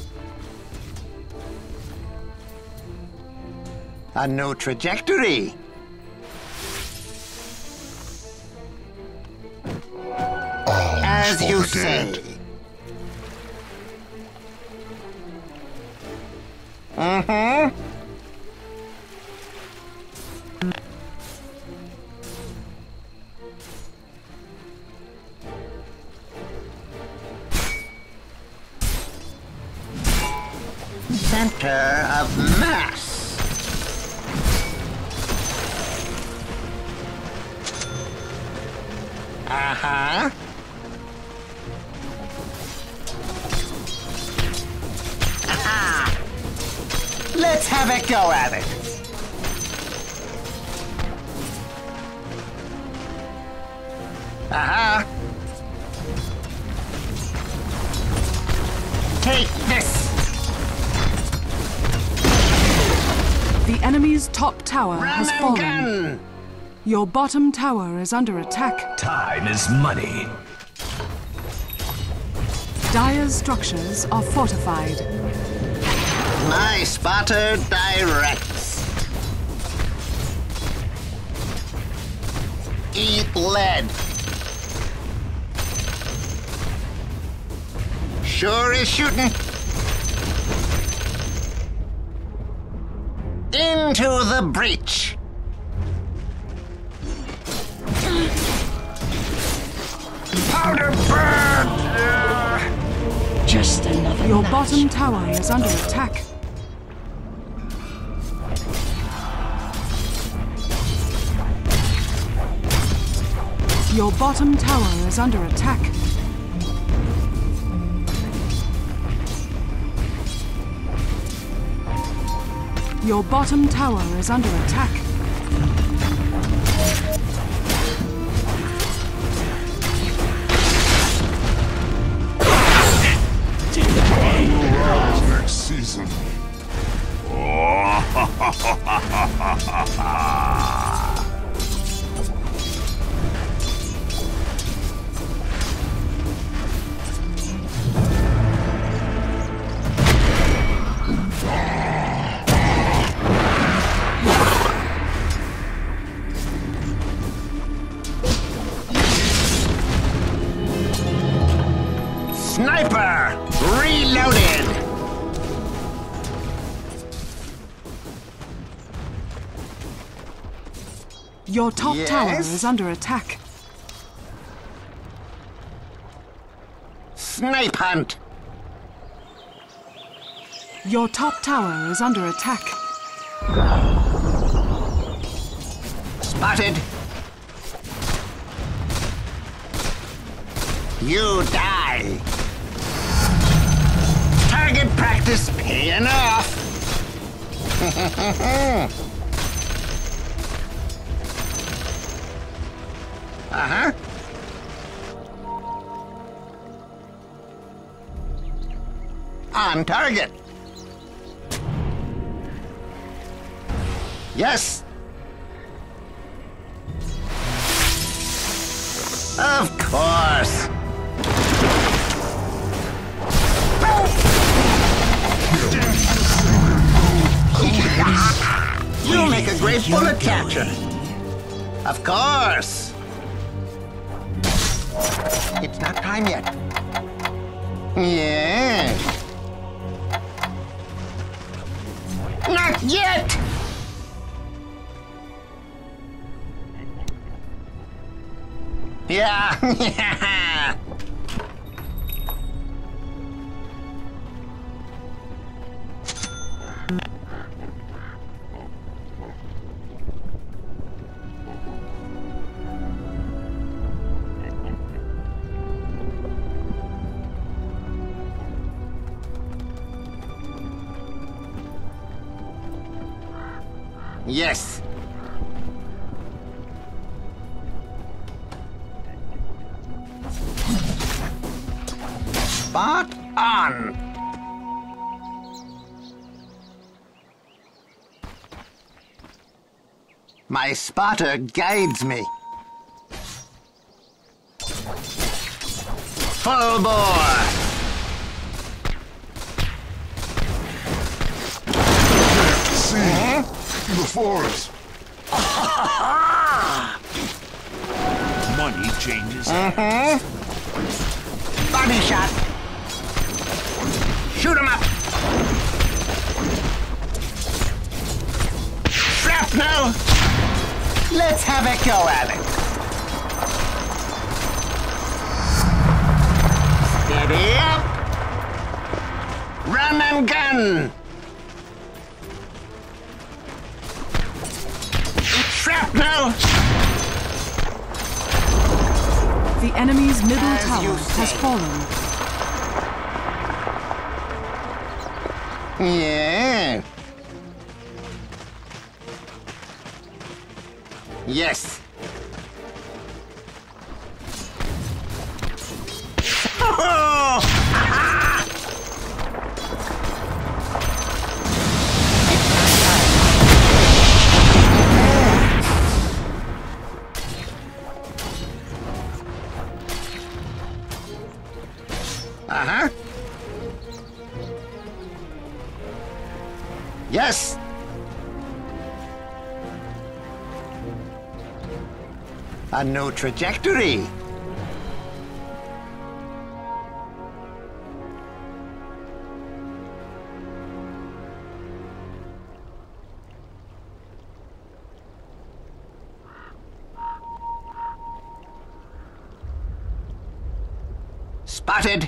A new trajectory. As you say. Mm-hmm. Center of mass. Uh-huh. Aha! Let's have a go at it. Uh-huh. Take this. The enemy's top tower Run has and fallen. gun. Your bottom tower is under attack. Time is money. Dire's structures are fortified. My spotter directs. Eat lead. Sure is shooting. Into the breach. Powder burn! Just another Your match. bottom tower is under attack. Your bottom tower is under attack. Your bottom tower is under attack. Next season. Sniper! Reloaded! Your top tower Yes? is under attack. Snipe hunt! Your top tower is under attack. Spotted! You die! Target practice paying off! Uh-huh. On target. Yes. Of course. a bullet catcher. Of course. It's not time yet. Yeah. Not yet! Yeah. Yes. Spot on. My spotter guides me. Full bore. See, the forest. Money changes. Mm-hmm. Body shot. Shoot him up. Shrapnel. Let's have a go at it. Steady up. Run and gun. Shrapnel. The enemy's middle As tower you has say. fallen. Yeah. Yes. Uh-huh. Yes. A new trajectory. Spotted.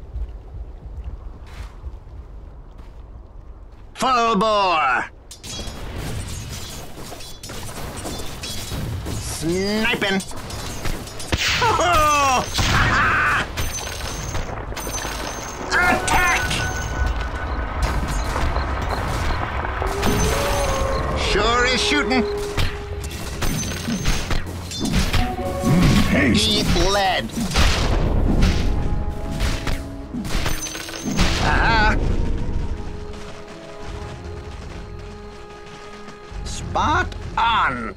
Full bore. Sniping. Oh! Attack! Sure is shooting. He bled. Uh-huh. Spot on.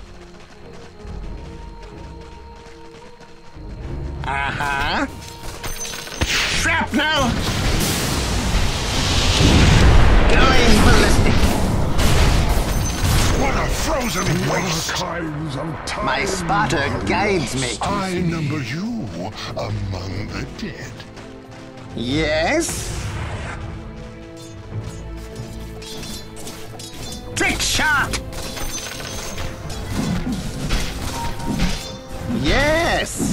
Uh-huh. Shrapnel! Going ballistic. What a frozen waste! Kinds of time. My spotter guides me. I number you among the dead. Yes? Trick shot! Yes!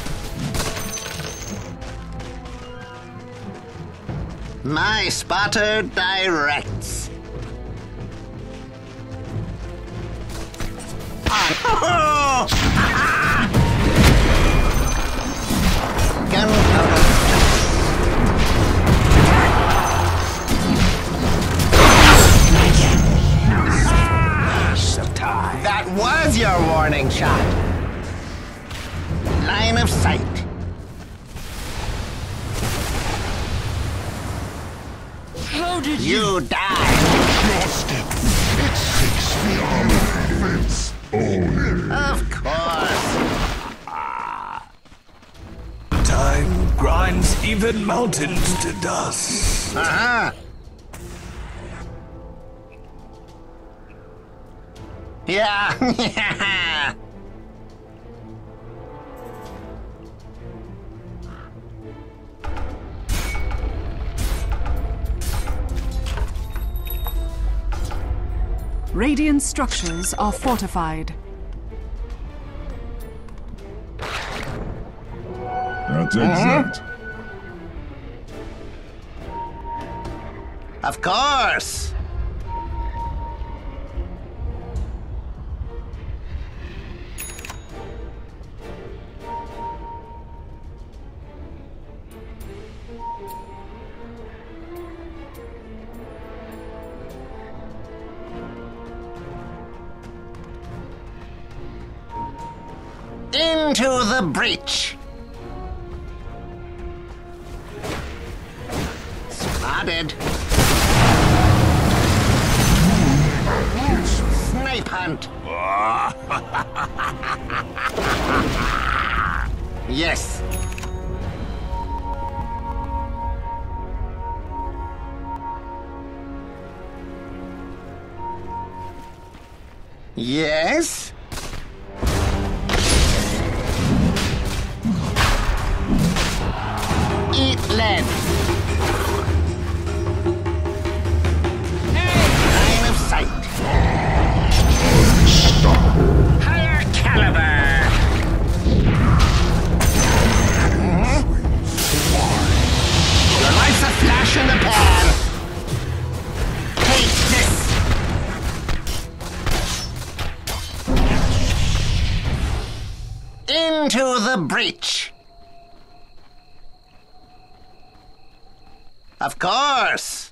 My spotter directs. Oh! Gunpowder. That was your warning shot. Line of sight. How did you... You die. Your step. It sinks beyond defense. Own Of course. Time grinds even mountains to dust. Uh-huh. Yeah. Radiant structures are fortified. That's exact. Of course. Into the breach. Spotted. Snipe hunt. Yes. Yes. Eat lead. Line of sight. Higher caliber. Mhm. Your life's a flash in the pan. Take this. Into the breach. Of course.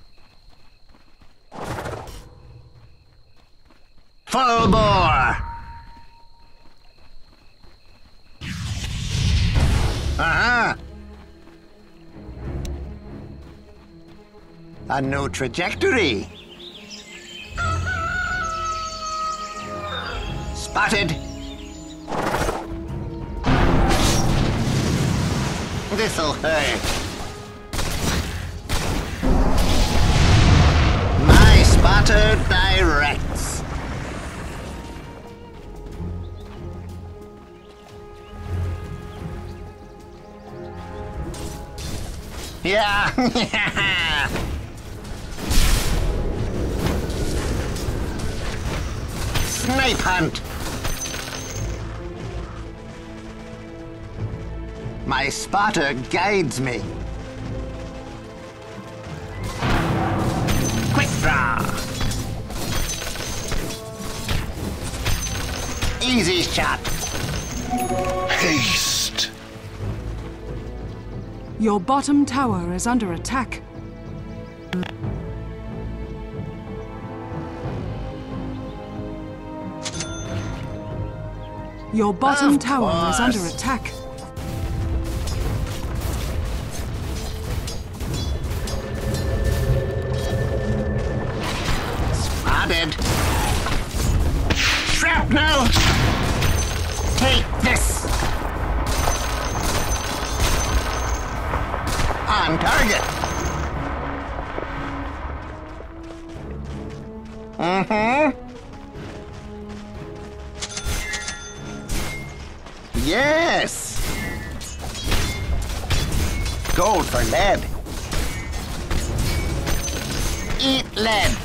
Full bore. Uh-huh. A new trajectory. Spotted. This'll hurt. My spotter directs. Yeah. Snipe hunt. My spotter guides me. Quick draw. Easy shot. Haste. Your bottom tower is under attack. Your bottom Of tower is under course. attack. Spotted. Shrapnel. Take this. On target. Mm-hmm. Yes. Gold for lead. Eat lead.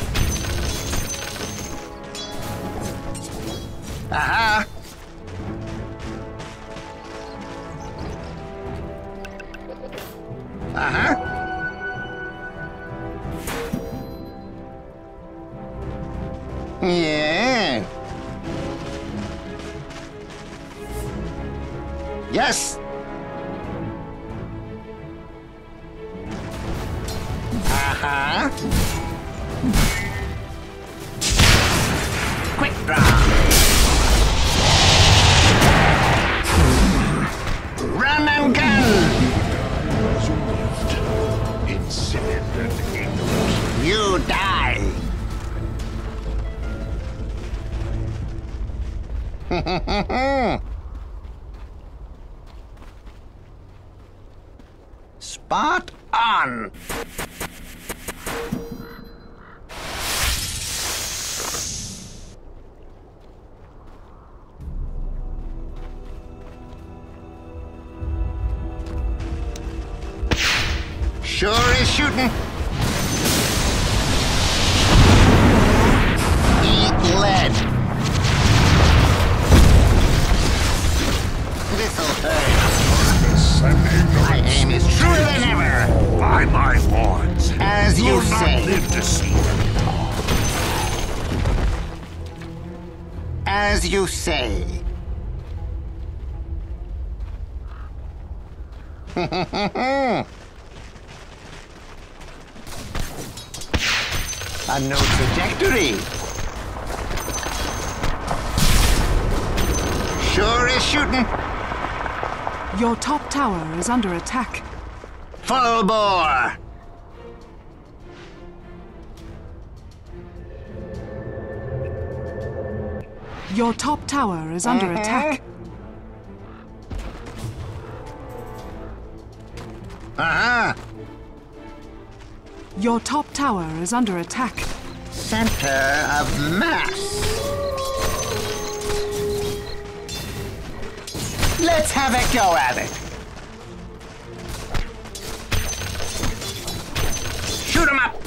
Aha. Uh-huh. Yeah. Yes. Uh-huh. Quick draw. Run and gun. Insipid and ignorant. You die. Spot on. Sure is shooting. Eat lead. This'll hurt. Sending My aim is truer than ever. by my horns. As you You'll not say. live to see them. As you say. A new trajectory. Sure is shooting. Your top tower is under attack. Full bore. Your top tower is under attack. Uh-huh. Your top tower is under attack. Center of mass. Let's have a go at it. Shoot 'em up.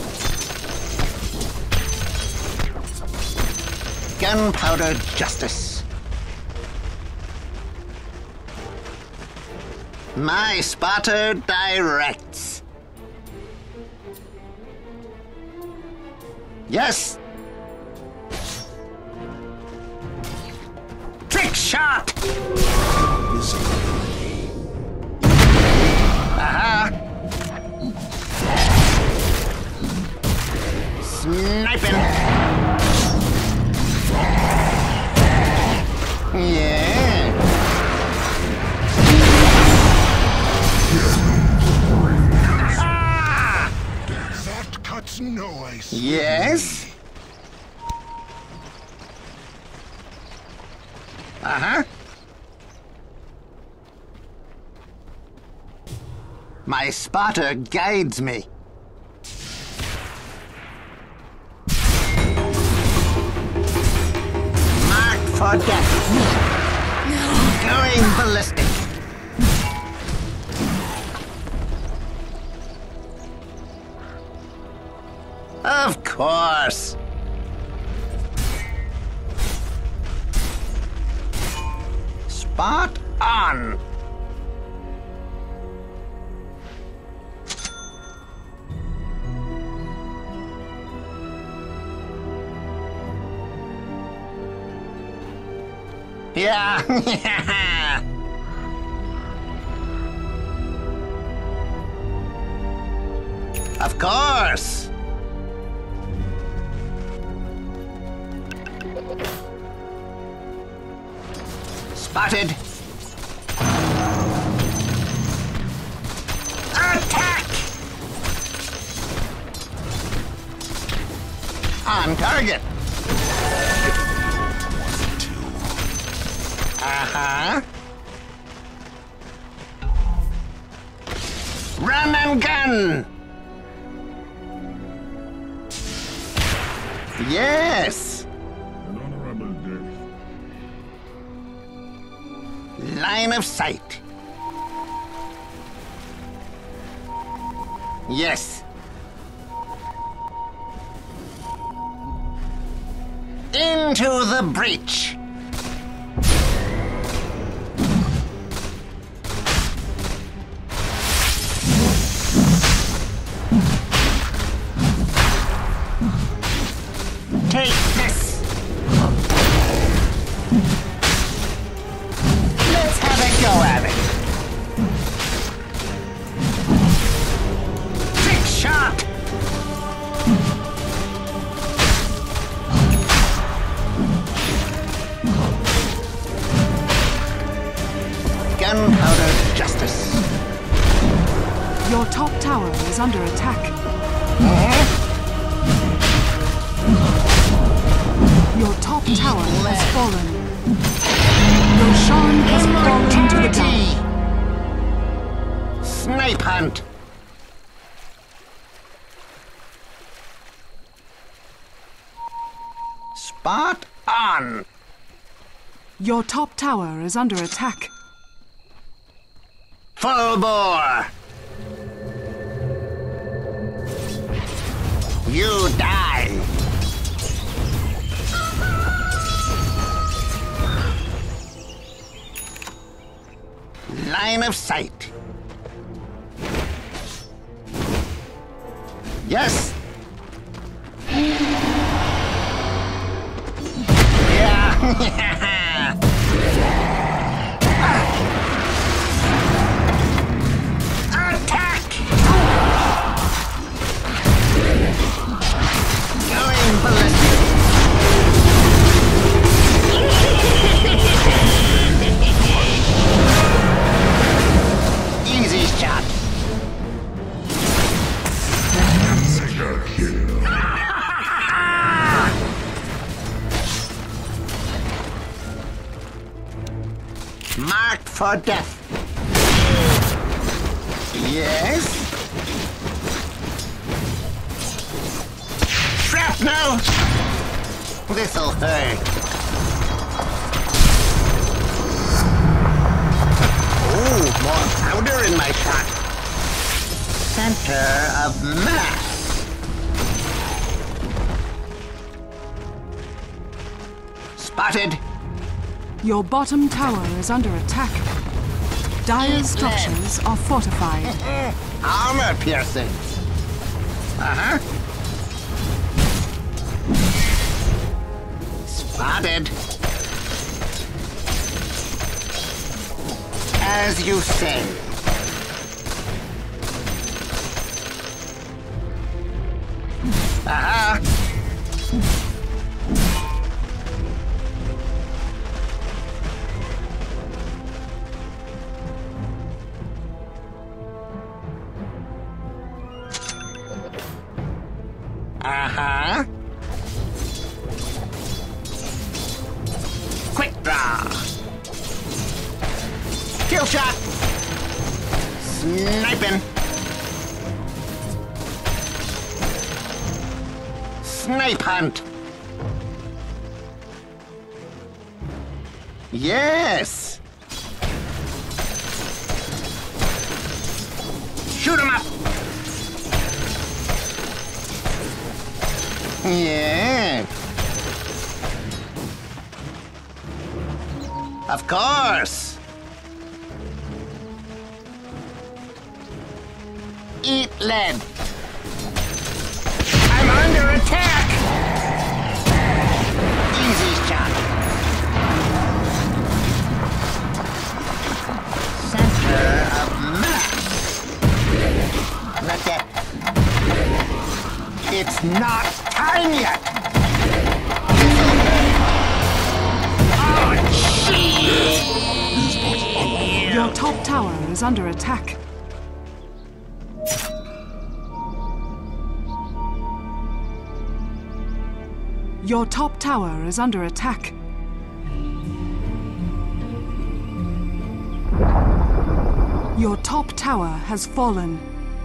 Gunpowder justice. My spotter directs. Yes. Trick shot. Aha. Sniping. Yeah. Ah! That cuts no ice. Yes. Uh-huh. My spotter guides me. Marked for death. Going ballistic. Of course. Spot on. Yeah. Of course. Spotted. Attack! On target. Uh-huh. Run and gun. Yes. An honorable death. Line of sight. Yes. Into the breach. Take this. Let's have a go at it. Trick shot. Gunpowder justice. Your top tower is under attack. Uh-huh. Your top tower has fallen. Roshan has fallen to the ground. Snipe hunt. Spot on. Your top tower is under attack. Full bore. You die. Line of sight. Yes. Yeah. Attack! Going ballistic. Easy shot. Mega kill. Marked for death. Yes. Shrapnel. This'll hurt. Oh, more powder in my shot. Center of mass. Spotted. Your bottom tower is under attack. Dire's structures are fortified. Armor piercing. Uh-huh. Spotted. As you say. Uh-huh. Uh-huh. Quick draw. Kill shot. Sniping. Snipe hunt. Yes. Shoot 'em up. Yeah. Of course. Eat lead. I'm under attack. Easy shot. Center of mass. Not yet. It's not time yet. Oh, jeez. Your top tower is under attack. Your top tower is under attack. Your top tower has fallen.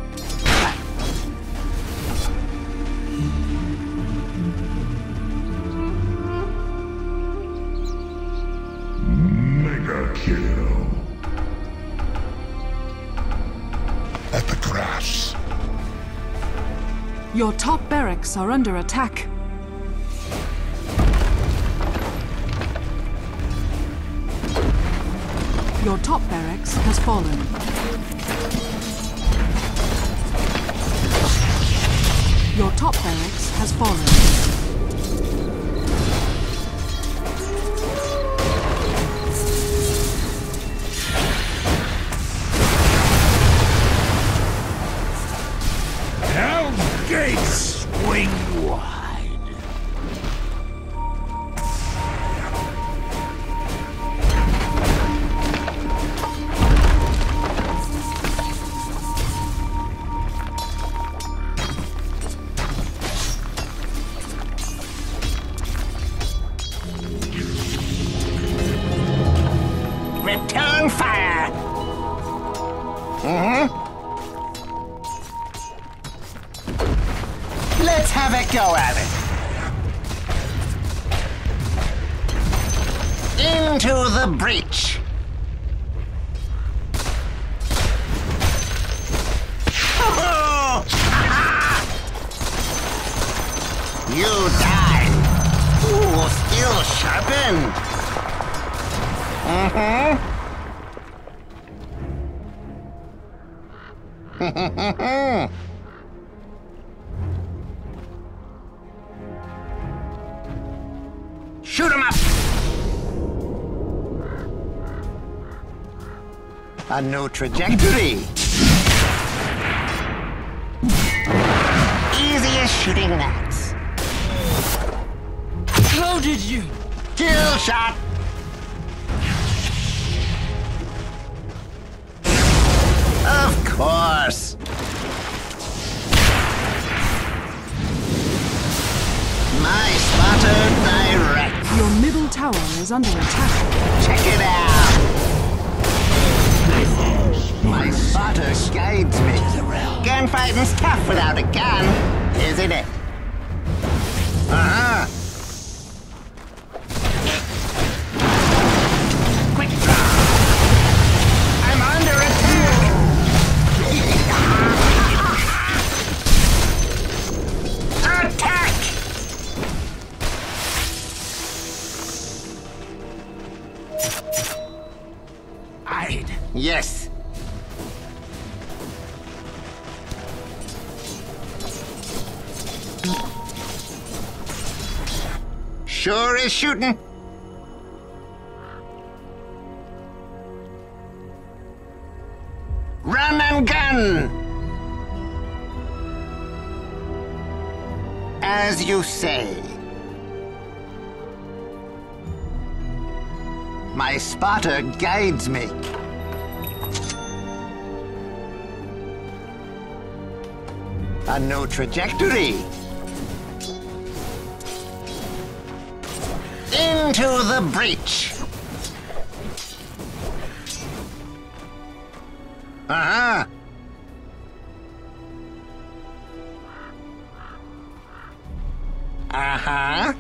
Mega kill. Epic grass. Your top barracks are under attack. Your top barracks has fallen. Your top barracks has fallen. Hell's gates swing wide. Return fire. Mm-hmm. Let's have a go at it. Into the breach. Oh! You die. Ooh, still sharpened. Mm-hmm. Shoot him up! A new trajectory. Easy as shooting gnats. How did you? Kill shot. Of course. My spotter direct. Your middle tower is under attack. Check it out. My spotter guides me. Gunfighting's tough without a gun, isn't it? Uh-huh. Quick draw. I'm under attack. Attack! I'd. Yes. Sure is shooting. Run and gun. As you say. My spotter guides me. A new trajectory. Into the breach. Uh-huh. Uh-huh.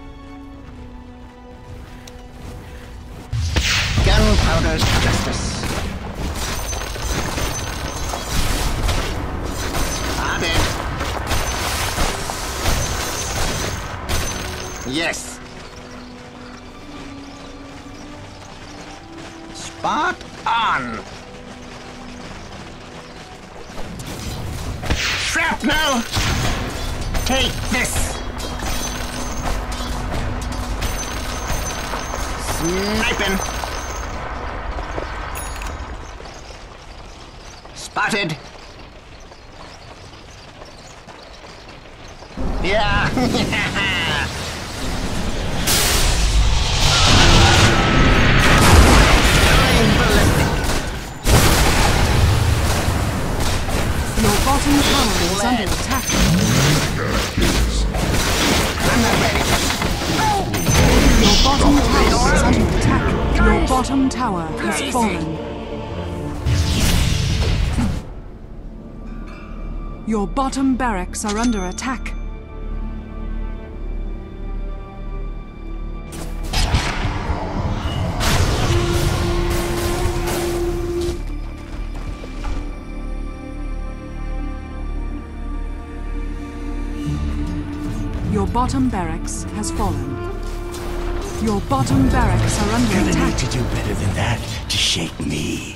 Gunpowder's justice. Spotted. Yes. Spot on. Shrapnel. Take this. Sniping. Spotted. Yeah. Going ballistic. Your bottom tower is under attack. I'm not ready. Your bottom tower is under attack. Your bottom tower has fallen. Your bottom barracks are under attack. Your bottom barracks has fallen. Your bottom barracks are under Gonna attack. need to do better than that to shake me.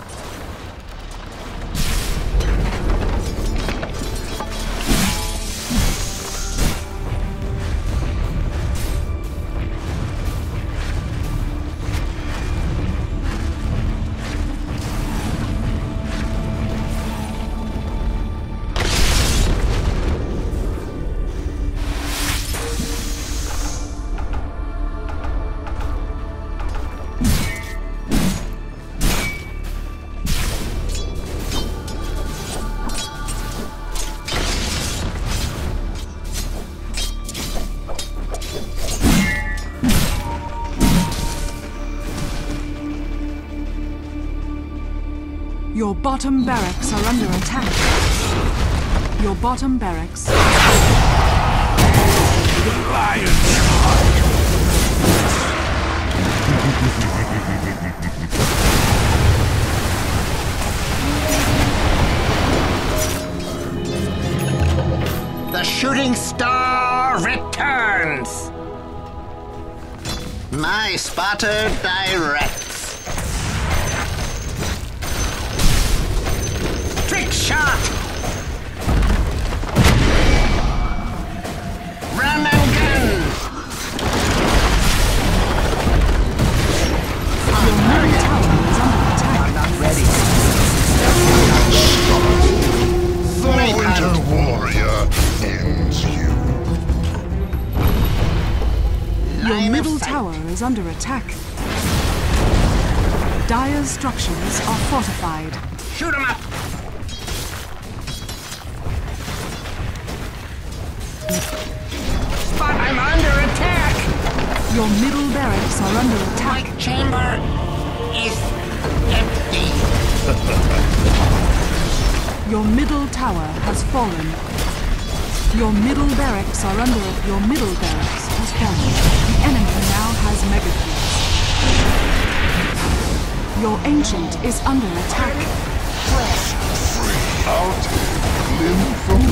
Your bottom barracks are under attack. Your bottom barracks. The lion's heart. The shooting star war returns! My spotter directs. Trick shot! Run and gun! Your middle tower is under attack. Not ready. The Winter Warrior ends you. Your Line of middle sight. tower is under attack. Dire's structures are fortified. Shoot him up! But I'm under attack! Your middle barracks are under My attack. chamber is empty. Your middle tower has fallen. Your middle barracks are under your middle barracks has fallen. The enemy now has mega cubes. Your ancient is under attack. Free. I'll take limb from